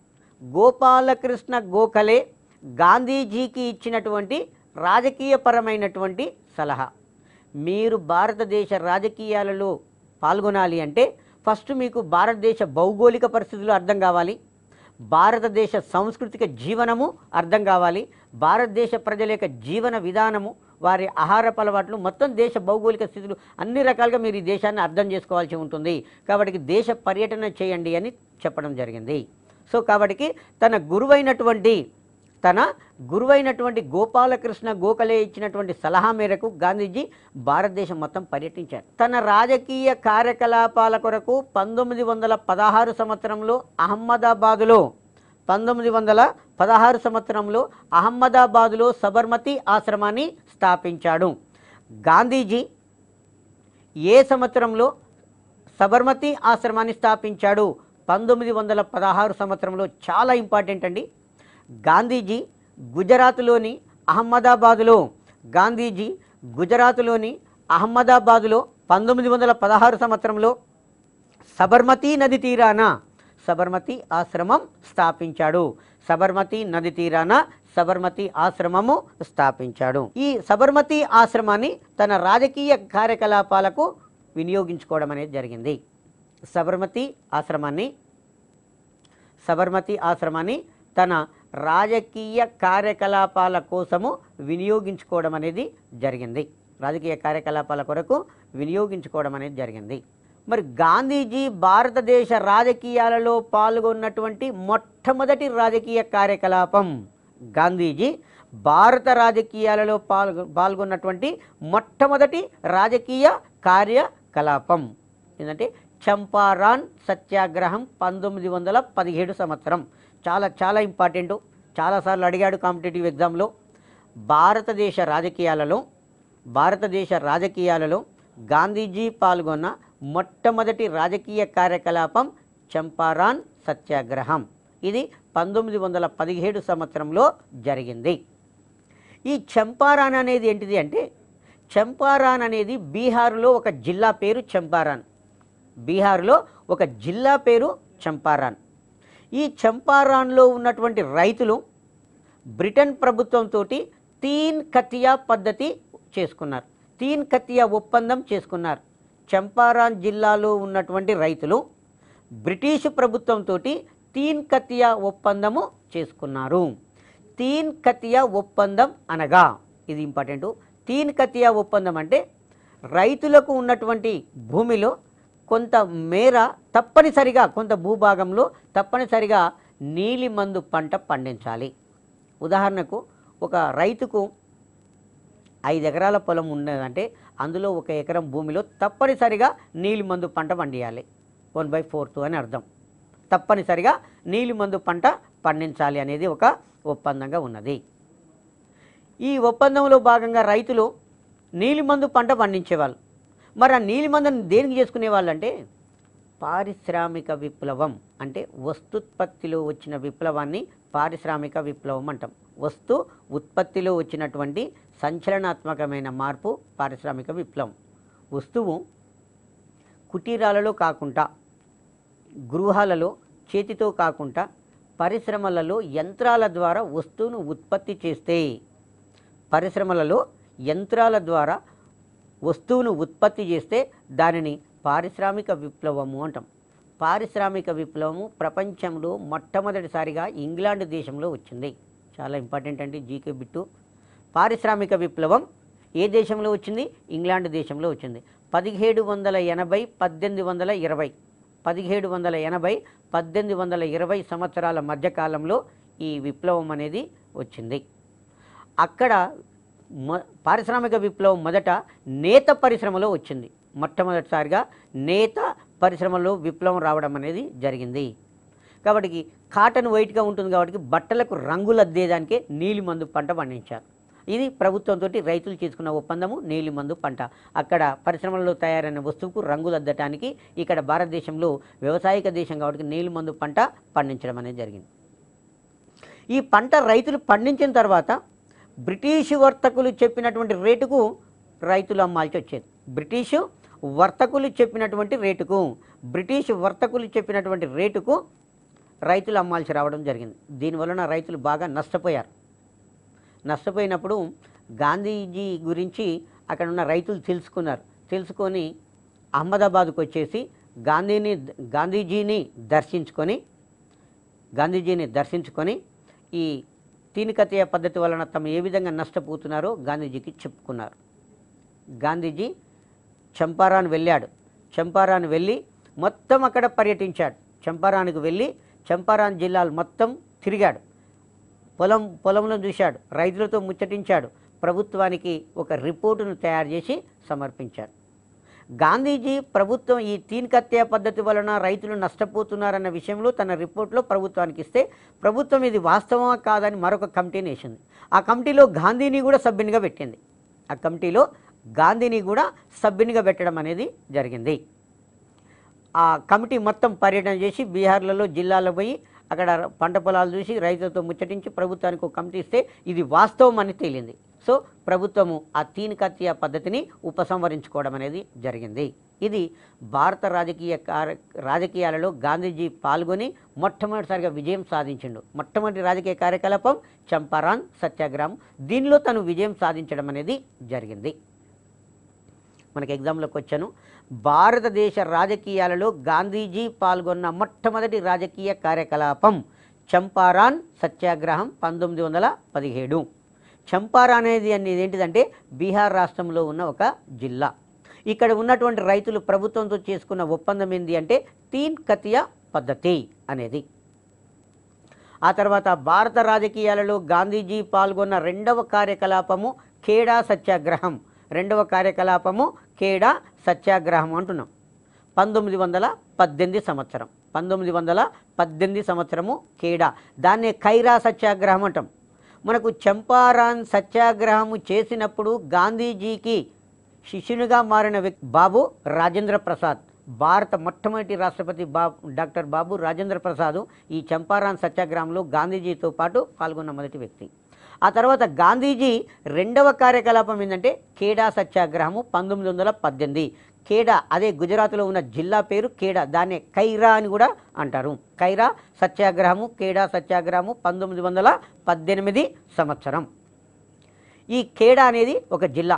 గోపాలకృష్ణ గోఖలే గాంధీజీకి ఇచ్చినటువంటి రాజకీయపరమైనటువంటి సలహా, మీరు భారతదేశ రాజకీయాలలో పాల్గొనాలి అంటే ఫస్ట్ మీకు భారతదేశ భౌగోళిక పరిస్థితులు అర్థం కావాలి, భారతదేశ సాంస్కృతిక జీవనము అర్థం కావాలి, భారతదేశ ప్రజల యొక్క జీవన విధానము, వారి ఆహారపు అలవాట్లు, మొత్తం దేశ భౌగోళిక స్థితులు అన్ని రకాలుగా మీరు ఈ దేశాన్ని అర్థం చేసుకోవాల్సి ఉంటుంది. కాబట్టి దేశ పర్యటన చేయండి అని చెప్పడం జరిగింది. సో కాబట్టి తన గురువైనటువంటి తన గురువైనటువంటి గోపాలకృష్ణ గోఖలే ఇచ్చినటువంటి సలహా మేరకు గాంధీజీ భారతదేశం మొత్తం పర్యటించారు. తన రాజకీయ కార్యకలాపాల కొరకు పంతొమ్మిది వందల పదహారు సంవత్సరంలో అహ్మదాబాదులో పంతొమ్మిది వందల పదహారు సంవత్సరంలో అహ్మదాబాదులో సబర్మతి ఆశ్రమాన్ని స్థాపించాడు. గాంధీజీ ఏ సంవత్సరంలో సబర్మతి ఆశ్రమాన్ని స్థాపించాడు? పంతొమ్మిది వందల పదహారు సంవత్సరంలో. చాలా ఇంపార్టెంట్ అండి. గాంధీజీ గుజరాత్లోని అహ్మదాబాదులో గాంధీజీ గుజరాత్లోని అహ్మదాబాదులో పంతొమ్మిది వందల పదహారు సంవత్సరంలో సబర్మతి నది తీరాన సబర్మతి ఆశ్రమం స్థాపించాడు. సబర్మతి నది తీరాన సబర్మతి ఆశ్రమము స్థాపించాడు. ఈ సబర్మతి ఆశ్రమాన్ని తన రాజకీయ కార్యకలాపాలకు వినియోగించుకోవడం అనేది జరిగింది. సబర్మతి ఆశ్రమాన్ని సబర్మతి ఆశ్రమాన్ని తన రాజకీయ కార్యకలాపాల కోసము వినియోగించుకోవడం అనేది జరిగింది. రాజకీయ కార్యకలాపాల కొరకు వినియోగించుకోవడం అనేది జరిగింది. మరి గాంధీజీ భారతదేశ రాజకీయాలలో పాల్గొన్నటువంటి మొట్టమొదటి రాజకీయ కార్యకలాపం గాంధీజీ భారత రాజకీయాలలో పాల్గొ పాల్గొన్నటువంటి మొట్టమొదటి రాజకీయ కార్యకలాపం ఏంటంటే చంపారాన్ సత్యాగ్రహం పంతొమ్మిది వందల పదిహేడు సంవత్సరం. చాలా చాలా ఇంపార్టెంటు. చాలాసార్లు అడిగాడు కాంపిటేటివ్ ఎగ్జామ్లో. భారతదేశ రాజకీయాలలో భారతదేశ రాజకీయాలలో గాంధీజీ పాల్గొన్న మొట్టమొదటి రాజకీయ కార్యకలాపం చంపారాన్ సత్యాగ్రహం. ఇది పంతొమ్మిది వందల పదిహేడు సంవత్సరంలో జరిగింది. ఈ చంపారాన్ అనేది ఏంటిది అంటే, చంపారాన్ అనేది బీహార్లో ఒక జిల్లా పేరు చంపారాన్. బీహార్లో ఒక జిల్లా పేరు చంపారాన్. ఈ చంపారాన్లో ఉన్నటువంటి రైతులు బ్రిటన్ ప్రభుత్వంతో తీన్ కతియా పద్ధతి చేసుకున్నారు. తీన్ కతియా ఒప్పందం చేసుకున్నారు. చంపారాన్ జిల్లాలో ఉన్నటువంటి రైతులు బ్రిటిష్ ప్రభుత్వంతో తీన్ కతియా ఒప్పందము చేసుకున్నారు. తీన్ కతియా ఒప్పందం అనగా, ఇది ఇంపార్టెంట్, తీన్ కతియా ఒప్పందం అంటే రైతులకు ఉన్నటువంటి భూమిలో కొంత మేర తప్పనిసరిగా కొంత భూభాగంలో తప్పనిసరిగా నీలిమందు పంట పండించాలి. ఉదాహరణకు ఒక రైతుకు ఐదు ఎకరాల పొలం ఉన్నదంటే అందులో ఒక ఎకరం భూమిలో తప్పనిసరిగా నీలిమందు పంట పండియాలి. వన్ బై ఫోర్త్ అని అర్థం. తప్పనిసరిగా నీలిమందు పంట పండించాలి అనేది ఒక ఒప్పందంగా ఉన్నది. ఈ ఒప్పందంలో భాగంగా రైతులు నీలిమందు పంట పండించేవాళ్ళు. మరి ఆ నీలిమందుని దేనికి చేసుకునేవాళ్ళు అంటే, పారిశ్రామిక విప్లవం అంటే వస్తుత్పత్తిలో వచ్చిన విప్లవాన్ని పారిశ్రామిక విప్లవం అంటాం. వస్తు ఉత్పత్తిలో వచ్చినటువంటి సంచలనాత్మకమైన మార్పు పారిశ్రామిక విప్లవం. వస్తువు కుటీరాలలో కాకుండా, గృహాలలో చేతితో కాకుండా పరిశ్రమలలో యంత్రాల ద్వారా వస్తువును ఉత్పత్తి చేస్తే, పరిశ్రమలలో యంత్రాల ద్వారా వస్తువును ఉత్పత్తి చేస్తే దానిని పారిశ్రామిక విప్లవము అంటాం. పారిశ్రామిక విప్లవము ప్రపంచంలో మొట్టమొదటిసారిగా ఇంగ్లాండ్ దేశంలో వచ్చింది. చాలా ఇంపార్టెంట్ అండి జీకే బిట్టు. పారిశ్రామిక విప్లవం ఏ దేశంలో వచ్చింది? ఇంగ్లాండ్ దేశంలో వచ్చింది. పదిహేడు వందల ఎనభై పద్దెనిమిది వందల ఇరవై పదిహేడు వందల ఎనభై పద్దెనిమిది వందల ఇరవై సంవత్సరాల మధ్యకాలంలో ఈ విప్లవం అనేది వచ్చింది. అక్కడ మొ పారిశ్రామిక విప్లవం మొదట నేత పరిశ్రమలో వచ్చింది. మొట్టమొదటిసారిగా నేత పరిశ్రమలో విప్లవం రావడం అనేది జరిగింది. కాబట్టి కాటన్ వైట్గా ఉంటుంది కాబట్టి బట్టలకు రంగులు అద్దేదానికే నీలిమందు పంట పండించారు. ఇది ప్రభుత్వంతో రైతులు చేసుకున్న ఒప్పందము నీలిమందు పంట. అక్కడ పరిశ్రమల్లో తయారైన వస్తువుకు రంగులు అద్దటానికి, ఇక్కడ భారతదేశంలో వ్యవసాయక దేశం కాబట్టి నీలిమందు పంట పండించడం అనేది జరిగింది. ఈ పంట రైతులు పండించిన తర్వాత బ్రిటిష్ వర్తకులు చెప్పినటువంటి రేటుకు రైతులు అమ్మాల్సి వచ్చేది. బ్రిటిషు వర్తకులు చెప్పినటువంటి రేటుకు బ్రిటిష్ వర్తకులు చెప్పినటువంటి రేటుకు రైతులు అమ్మాల్సి రావడం జరిగింది. దీనివలన రైతులు బాగా నష్టపోయారు. నష్టపోయినప్పుడు గాంధీజీ గురించి అక్కడ ఉన్న రైతులు తెలుసుకున్నారు. తెలుసుకొని అహ్మదాబాద్కు వచ్చేసి గాంధీని గాంధీజీని దర్శించుకొని గాంధీజీని దర్శించుకొని ఈ తీనికతీయ పద్ధతి వలన తమ ఏ విధంగా నష్టపోతున్నారో గాంధీజీకి చెప్పుకున్నారు. గాంధీజీ చంపారాన్ వెళ్ళాడు. చంపారాన్ వెళ్ళి మొత్తం అక్కడ పర్యటించాడు. చంపారాన్కు వెళ్ళి చంపారాన్ జిల్లాలు మొత్తం తిరిగాడు. పొలం పొలంలో చూశాడు, రైతులతో ముచ్చటించాడు, ప్రభుత్వానికి ఒక రిపోర్టును తయారు చేసి సమర్పించాడు. గాంధీజీ ప్రభుత్వం ఈ తీన్కత్య పద్ధతి వలన రైతులు నష్టపోతున్నారన్న విషయంలో తన రిపోర్ట్లో ప్రభుత్వానికి ఇస్తే ప్రభుత్వం ఇది వాస్తవమా కాదని మరొక కమిటీని వేసింది. ఆ కమిటీలో గాంధీని కూడా సభ్యునిగా పెట్టింది. ఆ కమిటీలో గాంధీని కూడా సభ్యునిగా పెట్టడం అనేది జరిగింది. ఆ కమిటీ మొత్తం పర్యటన చేసి బీహార్లలో జిల్లాలో పోయి అక్కడ పంట పొలాలు చూసి రైతులతో ముచ్చటించి ప్రభుత్వానికి ఒక కమిటీ ఇస్తే ఇది వాస్తవం అని తేలింది. సో ప్రభుత్వము ఆ తీన్కత్య పద్ధతిని ఉపసంహరించుకోవడం అనేది జరిగింది. ఇది భారత రాజకీయ కార్య రాజకీయాలలో గాంధీజీ పాల్గొని మొట్టమొదటిసారిగా విజయం సాధించిండు. మొట్టమొదటి రాజకీయ కార్యకలాపం చంపారాన్ సత్యాగ్రహం. దీనిలో తను విజయం సాధించడం అనేది జరిగింది. మనకి ఎగ్జామ్లోకి వచ్చాను. భారతదేశ రాజకీయాలలో గాంధీజీ పాల్గొన్న మొట్టమొదటి రాజకీయ కార్యకలాపం చంపారాన్ సత్యాగ్రహం పంతొమ్మిది వందల పదిహేడు. చంపారాన్ అనేది అనేది ఏంటిదంటే బీహార్ రాష్ట్రంలో ఉన్న ఒక జిల్లా. ఇక్కడ ఉన్నటువంటి రైతులు ప్రభుత్వంతో చేసుకున్న ఒప్పందం ఏంటి అంటే తీన్కత్య పద్ధతి అనేది. ఆ తర్వాత భారత రాజకీయాలలో గాంధీజీ పాల్గొన్న రెండవ కార్యకలాపము ఖేడా సత్యాగ్రహం. రెండవ కార్యకలాపము ఖేడా సత్యాగ్రహం అంటున్నాం. పంతొమ్మిది వందల పద్దెనిమిది సంవత్సరం పంతొమ్మిది వందల పద్దెనిమిది సంవత్సరము ఖేడా. దాన్నే ఖైరా సత్యాగ్రహం అంటాం. మనకు చంపారాన్ సత్యాగ్రహము చేసినప్పుడు గాంధీజీకి శిష్యునిగా మారిన వ్యక్తి బాబు రాజేంద్ర ప్రసాద్. భారత మొట్టమొదటి రాష్ట్రపతి బాబు డాక్టర్ బాబు రాజేంద్ర ప్రసాద్ ఈ చంపారాన్ సత్యాగ్రహంలో గాంధీజీతో పాటు పాల్గొన్న మొదటి వ్యక్తి. ఆ తర్వాత గాంధీజీ రెండవ కార్యకలాపం ఏంటంటే ఖేడా సత్యాగ్రహము పంతొమ్మిది వందల పద్దెనిమిది. ఖేడా అదే గుజరాత్లో ఉన్న జిల్లా పేరు ఖేడా. దాన్నే ఖైరా అని కూడా అంటారు. ఖైరా సత్యాగ్రహము ఖేడా సత్యాగ్రహము పంతొమ్మిది వందల పద్దెనిమిది సంవత్సరం. ఈ ఖేడా అనేది ఒక జిల్లా.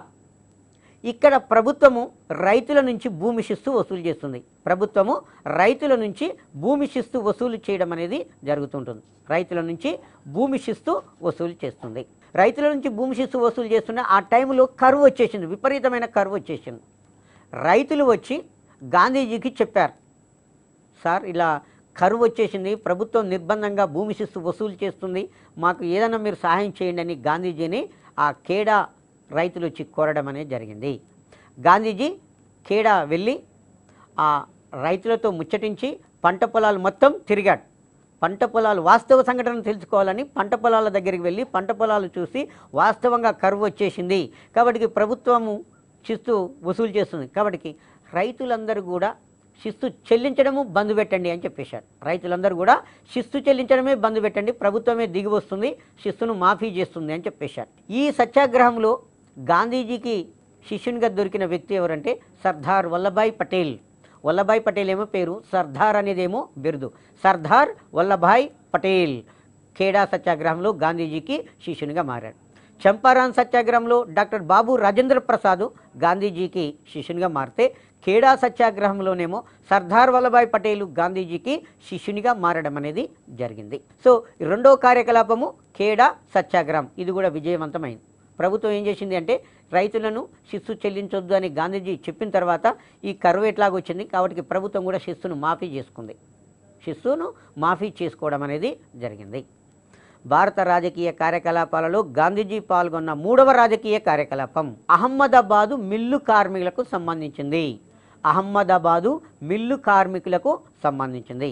ఇక్కడ ప్రభుత్వము రైతుల నుంచి భూమి శిస్తు వసూలు చేస్తుంది. ప్రభుత్వము రైతుల నుంచి భూమి శిస్తు వసూలు చేయడం అనేది జరుగుతుంటుంది. రైతుల నుంచి భూమి శిస్తు వసూలు చేస్తుంది. రైతుల నుంచి భూమి శిస్తు వసూలు చేస్తున్న ఆ టైంలో కరువు వచ్చేసింది, విపరీతమైన కరువు వచ్చేసింది. రైతులు వచ్చి గాంధీజీకి చెప్పారు, సార్ ఇలా కరువు వచ్చేసింది, ప్రభుత్వం నిర్బంధంగా భూమి శిస్తు వసూలు చేస్తుంది, మాకు ఏదైనా మీరు సహాయం చేయండి అని గాంధీజీని ఆ ఖేడా రైతులు వచ్చి కోరడం అనేది జరిగింది. గాంధీజీ ఖేడా వెళ్ళి ఆ రైతులతో ముచ్చటించి పంట పొలాలు మొత్తం తిరిగాడు. పంట పొలాలు వాస్తవ సంఘటన తెలుసుకోవాలని పంట పొలాల దగ్గరికి వెళ్ళి పంట పొలాలు చూసి వాస్తవంగా కరువు వచ్చేసింది కాబట్టి ప్రభుత్వము శిస్తు వసూలు చేస్తుంది కాబట్టి రైతులందరూ కూడా శిస్తు చెల్లించడము బంద్ పెట్టండి అని చెప్పేశారు. రైతులందరూ కూడా శిస్తు చెల్లించడమే బంద్ పెట్టండి, ప్రభుత్వమే దిగి వస్తుంది, శిస్తును మాఫీ చేస్తుంది అని చెప్పేశారు. ఈ సత్యాగ్రహంలో గాంధీజీకి శిష్యునిగా దొరికిన వ్యక్తి ఎవరంటే సర్దార్ వల్లభాయ్ పటేల్. వల్లభాయ్ పటేల్ ఏమో పేరు, సర్దార్ అనేదేమో బిరుదు. సర్దార్ వల్లభాయ్ పటేల్ ఖేడా సత్యాగ్రహంలో గాంధీజీకి శిష్యునిగా మారాడు. చంపారాన్ సత్యాగ్రహంలో డాక్టర్ బాబు రాజేంద్ర ప్రసాద్ గాంధీజీకి శిష్యునిగా మారితే ఖేడా సత్యాగ్రహంలోనేమో సర్దార్ వల్లభాయ్ పటేల్ గాంధీజీకి శిష్యునిగా మారడం అనేది జరిగింది. సో రెండో కార్యకలాపము ఖేడా సత్యాగ్రహం. ఇది కూడా విజయవంతమైంది. ప్రభుత్వం ఏం చేసింది అంటే రైతులను శిస్తు చెల్లించొద్దు అని గాంధీజీ చెప్పిన తర్వాత ఈ కరువు ఎట్లాగొచ్చింది కాబట్టి ప్రభుత్వం కూడా శిస్తును మాఫీ చేసుకుంది. శిస్తును మాఫీ చేసుకోవడం అనేది జరిగింది. భారత రాజకీయ కార్యకలాపాలలో గాంధీజీ పాల్గొన్న మూడవ రాజకీయ కార్యకలాపం అహ్మదాబాదు మిల్లు కార్మికులకు సంబంధించింది. అహ్మదాబాదు మిల్లు కార్మికులకు సంబంధించింది.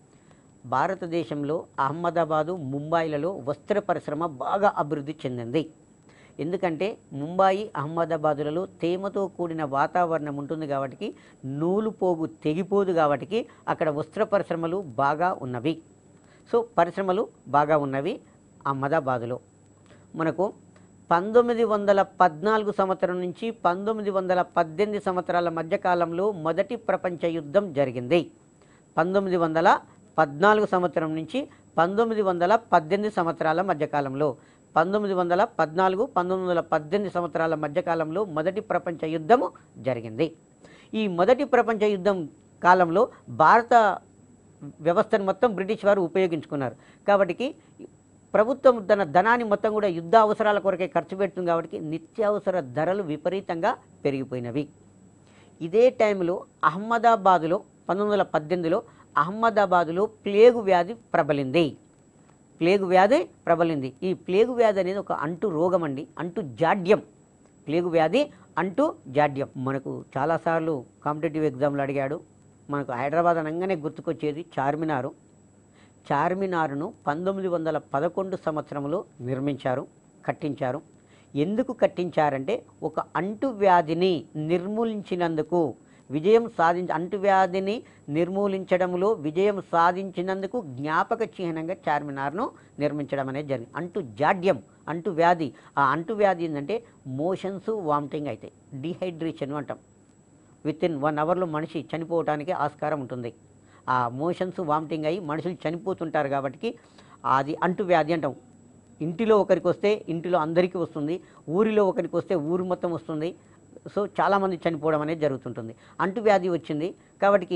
భారతదేశంలో అహ్మదాబాదు ముంబాయిలలో వస్త్ర పరిశ్రమ బాగా అభివృద్ధి చెందింది. ఎందుకంటే ముంబాయి అహ్మదాబాదులలో తేమతో కూడిన వాతావరణం ఉంటుంది కాబట్టి నూలు పోగు తెగిపోదు కాబట్టి అక్కడ వస్త్ర పరిశ్రమలు బాగా ఉన్నవి. సో పరిశ్రమలు బాగా ఉన్నవి అహ్మదాబాదులో. మనకు పంతొమ్మిది వందల పద్నాలుగు సంవత్సరం నుంచి పంతొమ్మిది వందల పద్దెనిమిది సంవత్సరాల మధ్యకాలంలో మొదటి ప్రపంచ యుద్ధం జరిగింది. పంతొమ్మిది వందల పద్నాలుగు సంవత్సరం నుంచి పంతొమ్మిది వందల పద్దెనిమిది సంవత్సరాల మధ్యకాలంలో పంతొమ్మిది వందల పద్నాలుగు పంతొమ్మిది వందల పద్దెనిమిది సంవత్సరాల మధ్యకాలంలో మొదటి ప్రపంచ యుద్ధము జరిగింది. ఈ మొదటి ప్రపంచ యుద్ధం కాలంలో భారత వ్యవస్థను మొత్తం బ్రిటిష్ వారు ఉపయోగించుకున్నారు కాబట్టి ప్రభుత్వం తన ధనాన్ని మొత్తం కూడా యుద్ధ అవసరాల కొరకే ఖర్చు పెడుతుంది కాబట్టి నిత్యావసర ధరలు విపరీతంగా పెరిగిపోయినవి. ఇదే టైంలో అహ్మదాబాదులో పంతొమ్మిది వందల పద్దెనిమిదిలో అహ్మదాబాదులో ప్లేగు వ్యాధి ప్రబలింది. ప్లేగు వ్యాధి ప్రబలింది. ఈ ప్లేగు వ్యాధి అనేది ఒక అంటు రోగం అండి, అంటు జాడ్యం. ప్లేగు వ్యాధి అంటు జాడ్యం. మనకు చాలాసార్లు కాంపిటేటివ్ ఎగ్జామ్లు అడిగాడు. మనకు హైదరాబాద్ అనగానే గుర్తుకొచ్చేది చార్మినారు. చార్మినారును పంతొమ్మిది వందల పదకొండు సంవత్సరంలో నిర్మించారు, కట్టించారు. ఎందుకు కట్టించారంటే ఒక అంటువ్యాధిని నిర్మూలించినందుకు విజయం సాధించ అంటువ్యాధిని నిర్మూలించడంలో విజయం సాధించినందుకు జ్ఞాపక చిహ్నంగా చార్మినార్ను నిర్మించడం అనేది జరిగింది. అంటు జాడ్యం, అంటువ్యాధి. ఆ అంటువ్యాధి ఏంటంటే మోషన్స్, వామిటింగ్ అవుతాయి, డిహైడ్రేషన్ అంటాం. విత్ ఇన్ వన్ అవర్లో మనిషి చనిపోవడానికి ఆస్కారం ఉంటుంది. ఆ మోషన్స్, వామిటింగ్ అయ్యి మనుషులు చనిపోతుంటారు కాబట్టి అది అంటువ్యాధి అంటాం. ఇంటిలో ఒకరికి వస్తే ఇంటిలో అందరికీ వస్తుంది, ఊరిలో ఒకరికి వస్తే ఊరు మొత్తం వస్తుంది. సో చాలామంది చనిపోవడం అనేది జరుగుతుంటుంది. అంటువ్యాధి వచ్చింది కాబట్టి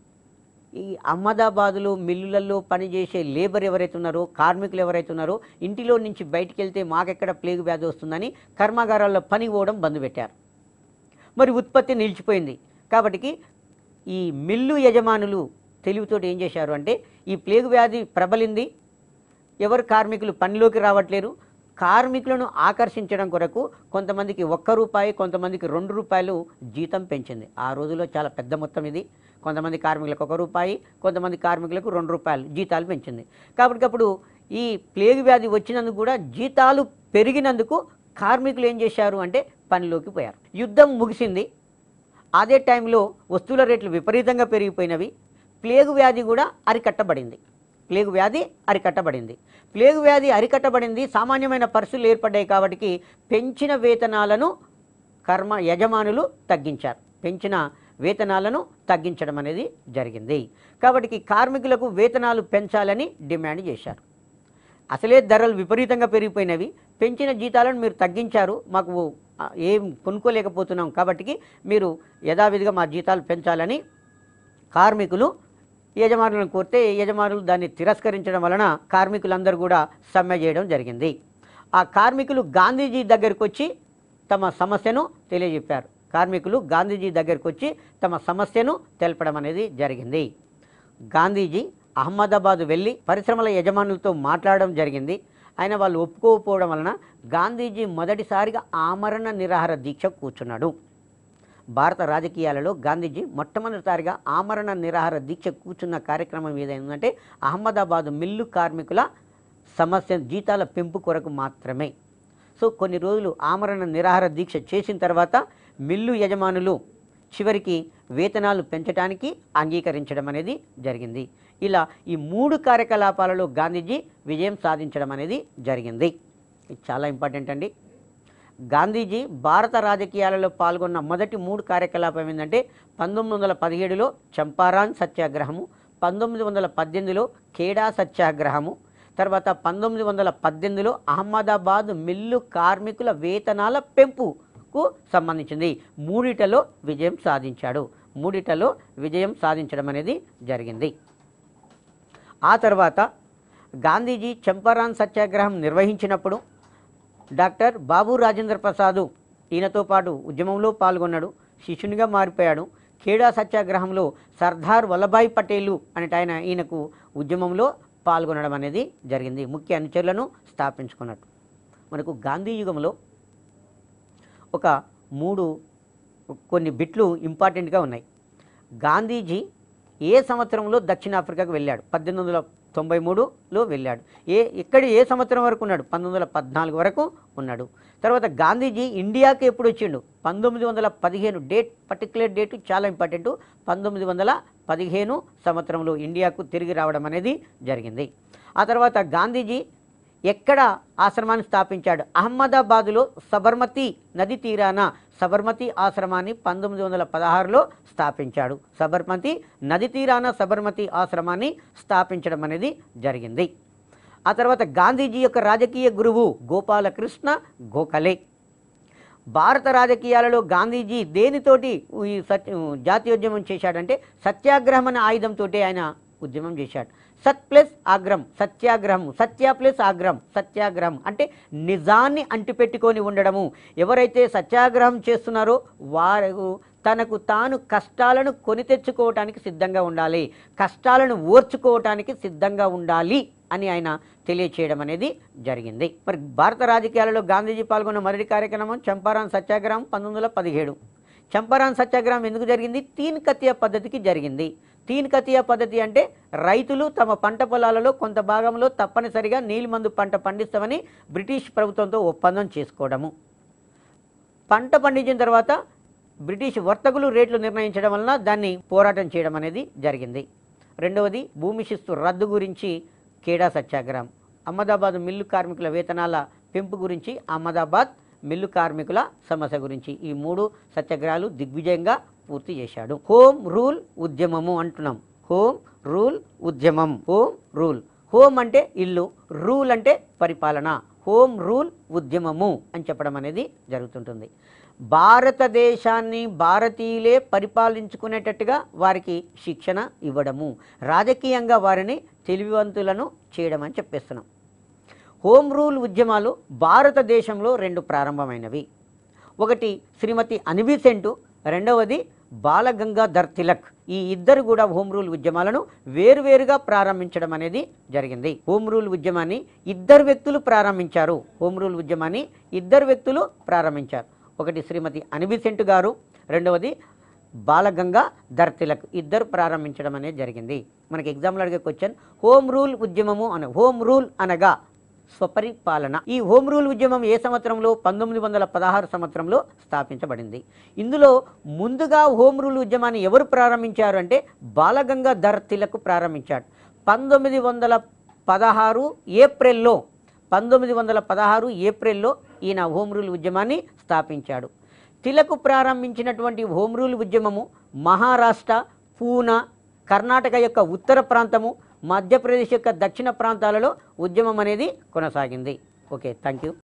ఈ అహ్మదాబాదులో మిల్లులలో పనిచేసే లేబర్ ఎవరైతే ఉన్నారో, కార్మికులు ఎవరైతే ఉన్నారో ఇంటిలో నుంచి బయటికి వెళ్తే మాకెక్కడ ప్లేగు వ్యాధి వస్తుందని కర్మాగారాల్లో పని పోవడం బంద్ పెట్టారు. మరి ఉత్పత్తి నిలిచిపోయింది కాబట్టి ఈ మిల్లు యజమానులు తెలివితోటి ఏం చేశారు అంటే ఈ ప్లేగు వ్యాధి ప్రబలింది, ఎవరు కార్మికులు పనిలోకి రావట్లేరు, కార్మికులను ఆకర్షించడం కొరకు కొంతమందికి ఒక్క రూపాయి, కొంతమందికి రెండు రూపాయలు జీతం పెంచింది. ఆ రోజుల్లో చాలా పెద్ద మొత్తం ఇది. కొంతమంది కార్మికులకు ఒక రూపాయి, కొంతమంది కార్మికులకు రెండు రూపాయలు జీతాలు పెంచింది. కాబట్టి అప్పుడు ఈ ప్లేగు వ్యాధి వచ్చినందుకు కూడా జీతాలు పెరిగినందుకు కార్మికులు ఏం చేశారు అంటే పనిలోకి పోయారు. యుద్ధం ముగిసింది. అదే టైంలో వస్తువుల రేట్లు విపరీతంగా పెరిగిపోయినవి. ప్లేగు వ్యాధి కూడా అరికట్టబడింది. ప్లేగు వ్యాధి అరికట్టబడింది. ప్లేగు వ్యాధి అరికట్టబడింది. సామాన్యమైన పరిస్థితులు ఏర్పడ్డాయి కాబట్టి పెంచిన వేతనాలను కర్మ యజమానులు తగ్గించారు. పెంచిన వేతనాలను తగ్గించడం అనేది జరిగింది. కాబట్టి కార్మికులకు వేతనాలు పెంచాలని డిమాండ్ చేశారు. అసలే ధరలు విపరీతంగా పెరిగిపోయినవి, పెంచిన జీతాలను మీరు తగ్గించారు, మాకు ఏం కొనుక్కోలేకపోతున్నాం కాబట్టి మీరు యథావిధిగా మా జీతాలు పెంచాలని కార్మికులు యజమానులను కోరితే యజమానులు దాన్ని తిరస్కరించడం వలన కార్మికులందరూ కూడా సమ్మె చేయడం జరిగింది. ఆ కార్మికులు గాంధీజీ దగ్గరికి వచ్చి తమ సమస్యను తెలియజెప్పారు. కార్మికులు గాంధీజీ దగ్గరికి వచ్చి తమ సమస్యను తెలపడం అనేది జరిగింది. గాంధీజీ అహ్మదాబాద్ వెళ్ళి పరిశ్రమల యజమానులతో మాట్లాడడం జరిగింది. ఆయన వాళ్ళు ఒప్పుకోకపోవడం వలన గాంధీజీ మొదటిసారిగా ఆమరణ నిరాహార దీక్ష కూర్చున్నాడు. భారత రాజకీయాలలో గాంధీజీ మొట్టమొదటిసారిగా ఆమరణ నిరాహార దీక్ష కూర్చున్న కార్యక్రమం ఏదైందంటే అహ్మదాబాద్ మిల్లు కార్మికుల సమస్య జీతాల పెంపు కొరకు మాత్రమే. సో కొన్ని రోజులు ఆమరణ నిరాహార దీక్ష చేసిన తర్వాత మిల్లు యజమానులు చివరికి వేతనాలు పెంచడానికి అంగీకరించడం అనేది జరిగింది. ఇలా ఈ మూడు కార్యకలాపాలలో గాంధీజీ విజయం సాధించడం అనేది జరిగింది. ఇది చాలా ఇంపార్టెంట్ అండి. గాంధీజీ భారత రాజకీయాలలో పాల్గొన్న మొదటి మూడు కార్యకలాపం ఏంటంటే పంతొమ్మిది వందల పదిహేడులో చంపారాన్ సత్యాగ్రహము, పంతొమ్మిది వందల పద్దెనిమిదిలో ఖేడా సత్యాగ్రహము, తర్వాత పంతొమ్మిది వందల పద్దెనిమిదిలో అహ్మదాబాద్ మిల్లు కార్మికుల వేతనాల పెంపుకు సంబంధించింది. మూడిటలో విజయం సాధించాడు. మూడిటలో విజయం సాధించడం అనేది జరిగింది. ఆ తర్వాత గాంధీజీ చంపారాన్ సత్యాగ్రహం నిర్వహించినప్పుడు డాక్టర్ బాబు రాజేంద్ర ప్రసాద్ ఈయనతో పాటు ఉద్యమంలో పాల్గొన్నాడు, శిష్యునిగా మారిపోయాడు. ఖేడా సత్యాగ్రహంలో సర్దార్ వల్లభాయ్ పటేలు అనేట ఆయన ఈయనకు ఉద్యమంలో పాల్గొనడం అనేది జరిగింది. ముఖ్య అనుచరులను స్థాపించుకున్నట్టు. మనకు గాంధీ యుగంలో ఒక మూడు కొన్ని బిట్లు ఇంపార్టెంట్గా ఉన్నాయి. గాంధీజీ ఏ సంవత్సరంలో దక్షిణాఫ్రికాకు వెళ్ళాడు? పద్దెనిమిది వందల తొంభై మూడులో వెళ్ళాడు. ఏ ఇక్కడి ఏ సంవత్సరం వరకు ఉన్నాడు? పంతొమ్మిది వందల పద్నాలుగు వరకు ఉన్నాడు. తర్వాత గాంధీజీ ఇండియాకి ఎప్పుడు వచ్చిండు? పంతొమ్మిది వందల పదిహేను. డేట్ పర్టికులర్ డేటు చాలా ఇంపార్టెంటు. పంతొమ్మిది వందల పదిహేను సంవత్సరంలో ఇండియాకు తిరిగి రావడం అనేది జరిగింది. ఆ తర్వాత గాంధీజీ ఎక్కడ ఆశ్రమాన్ని స్థాపించాడు? అహ్మదాబాదులో సబర్మతి నది తీరాన సబర్మతి ఆశ్రమాన్ని పంతొమ్మిది వందల పదహారులో స్థాపించాడు. సబర్మతి నది తీరాన సబర్మతి ఆశ్రమాన్ని స్థాపించడం అనేది జరిగింది. ఆ తర్వాత గాంధీజీ యొక్క రాజకీయ గురువు గోపాలకృష్ణ గోఖలే. భారత రాజకీయాలలో గాంధీజీ దేనితోటి ఈ సత్య జాతీయోద్యమం చేశాడంటే సత్యాగ్రహం అనే ఆయుధంతో ఆయన ఉద్యమం చేశాడు. సత్ ప్లస్ ఆగ్రహం సత్యాగ్రహం, సత్య ప్లస్ ఆగ్రహం సత్యాగ్రహం అంటే నిజాన్ని అంటిపెట్టుకొని ఉండడము. ఎవరైతే సత్యాగ్రహం చేస్తున్నారో వారు తనకు తాను కష్టాలను కొని తెచ్చుకోవటానికి సిద్ధంగా ఉండాలి, కష్టాలను ఓర్చుకోవటానికి సిద్ధంగా ఉండాలి అని ఆయన తెలియచేయడం అనేది జరిగింది. మరి భారత రాజకీయాలలో గాంధీజీ పాల్గొన్న మొదటి కార్యక్రమం చంపారాన్ సత్యాగ్రహం పంతొమ్మిది వందల పదిహేడు. చంపారాన్ సత్యాగ్రహం ఎందుకు జరిగింది? తీన్ కతియా పద్ధతికి జరిగింది. తీన్ కతియా పద్ధతి అంటే రైతులు తమ పంట పొలాలలో కొంత భాగంలో తప్పనిసరిగా నీలిమందు పంట పండిస్తామని బ్రిటిష్ ప్రభుత్వంతో ఒప్పందం చేసుకోవడము. పంట పండించిన తర్వాత బ్రిటిష్ వర్తకులు రేట్లు నిర్ణయించడం వలన దాన్ని పోరాటం చేయడం అనేది జరిగింది. రెండవది భూమి శిస్తు రద్దు గురించి ఖేడా సత్యాగ్రహం. అహ్మదాబాద్ మిల్లు కార్మికుల వేతనాల పెంపు గురించి, అహ్మదాబాద్ మిల్లు కార్మికుల సమస్య గురించి ఈ మూడు సత్యాగ్రహాలు దిగ్విజయంగా పూర్తి చేశాడు. హోమ్ రూల్ ఉద్యమము అంటున్నాం. హోమ్ రూల్ ఉద్యమం. హోమ్ రూల్, హోమ్ అంటే ఇల్లు, రూల్ అంటే పరిపాలన. హోమ్ రూల్ ఉద్యమము అని చెప్పడం అనేది జరుగుతుంటుంది. భారతదేశాన్ని భారతీయులే పరిపాలించుకునేటట్టుగా వారికి శిక్షణ ఇవ్వడము, రాజకీయంగా వారిని తెలివివంతులను చేయడం అని చెప్పేస్తున్నాం. హోమ్ రూల్ ఉద్యమాలు భారతదేశంలో రెండు ప్రారంభమైనవి. ఒకటి శ్రీమతి అనిబిసెంటు, రెండవది బాలగంగాధర్ తిలక్. ఈ ఇద్దరు కూడా హోమ్ రూల్ ఉద్యమాలను వేరువేరుగా ప్రారంభించడం అనేది జరిగింది. హోమ్ రూల్ ఉద్యమాన్ని ఇద్దరు వ్యక్తులు ప్రారంభించారు. హోమ్ రూల్ ఉద్యమాన్ని ఇద్దరు వ్యక్తులు ప్రారంభించారు. ఒకటి శ్రీమతి అనిబిసెంటు గారు, రెండవది బాలగంగాధర్ తిలక్. ఇద్దరు ప్రారంభించడం అనేది జరిగింది. మనకి ఎగ్జామ్లో అడిగే క్వశ్చన్ హోమ్ రూల్ ఉద్యమము అన హోమ్ రూల్ అనగా స్వపరిపాలన. ఈ హోమ్ రూల్ ఉద్యమం ఏ సంవత్సరంలో? పంతొమ్మిది వందల పదహారు సంవత్సరంలో స్థాపించబడింది. ఇందులో ముందుగా హోమ్ రూల్ ఉద్యమాన్ని ఎవరు ప్రారంభించారు అంటే బాలగంగాధర్ తిలక్ ప్రారంభించాడు. పంతొమ్మిది వందల పదహారు ఏప్రిల్లో పంతొమ్మిది వందల పదహారు ఏప్రిల్లో ఈయన హోమ్ రూల్ ఉద్యమాన్ని స్థాపించాడు. తిలక్ ప్రారంభించినటువంటి హోమ్ రూల్ ఉద్యమము మహారాష్ట్ర, పూనా, కర్ణాటక యొక్క ఉత్తర ప్రాంతము, మధ్యప్రదేశ్ యొక్క దక్షిణ ప్రాంతాలలో ఉద్యమం అనేది కొనసాగింది. Okay, thank you.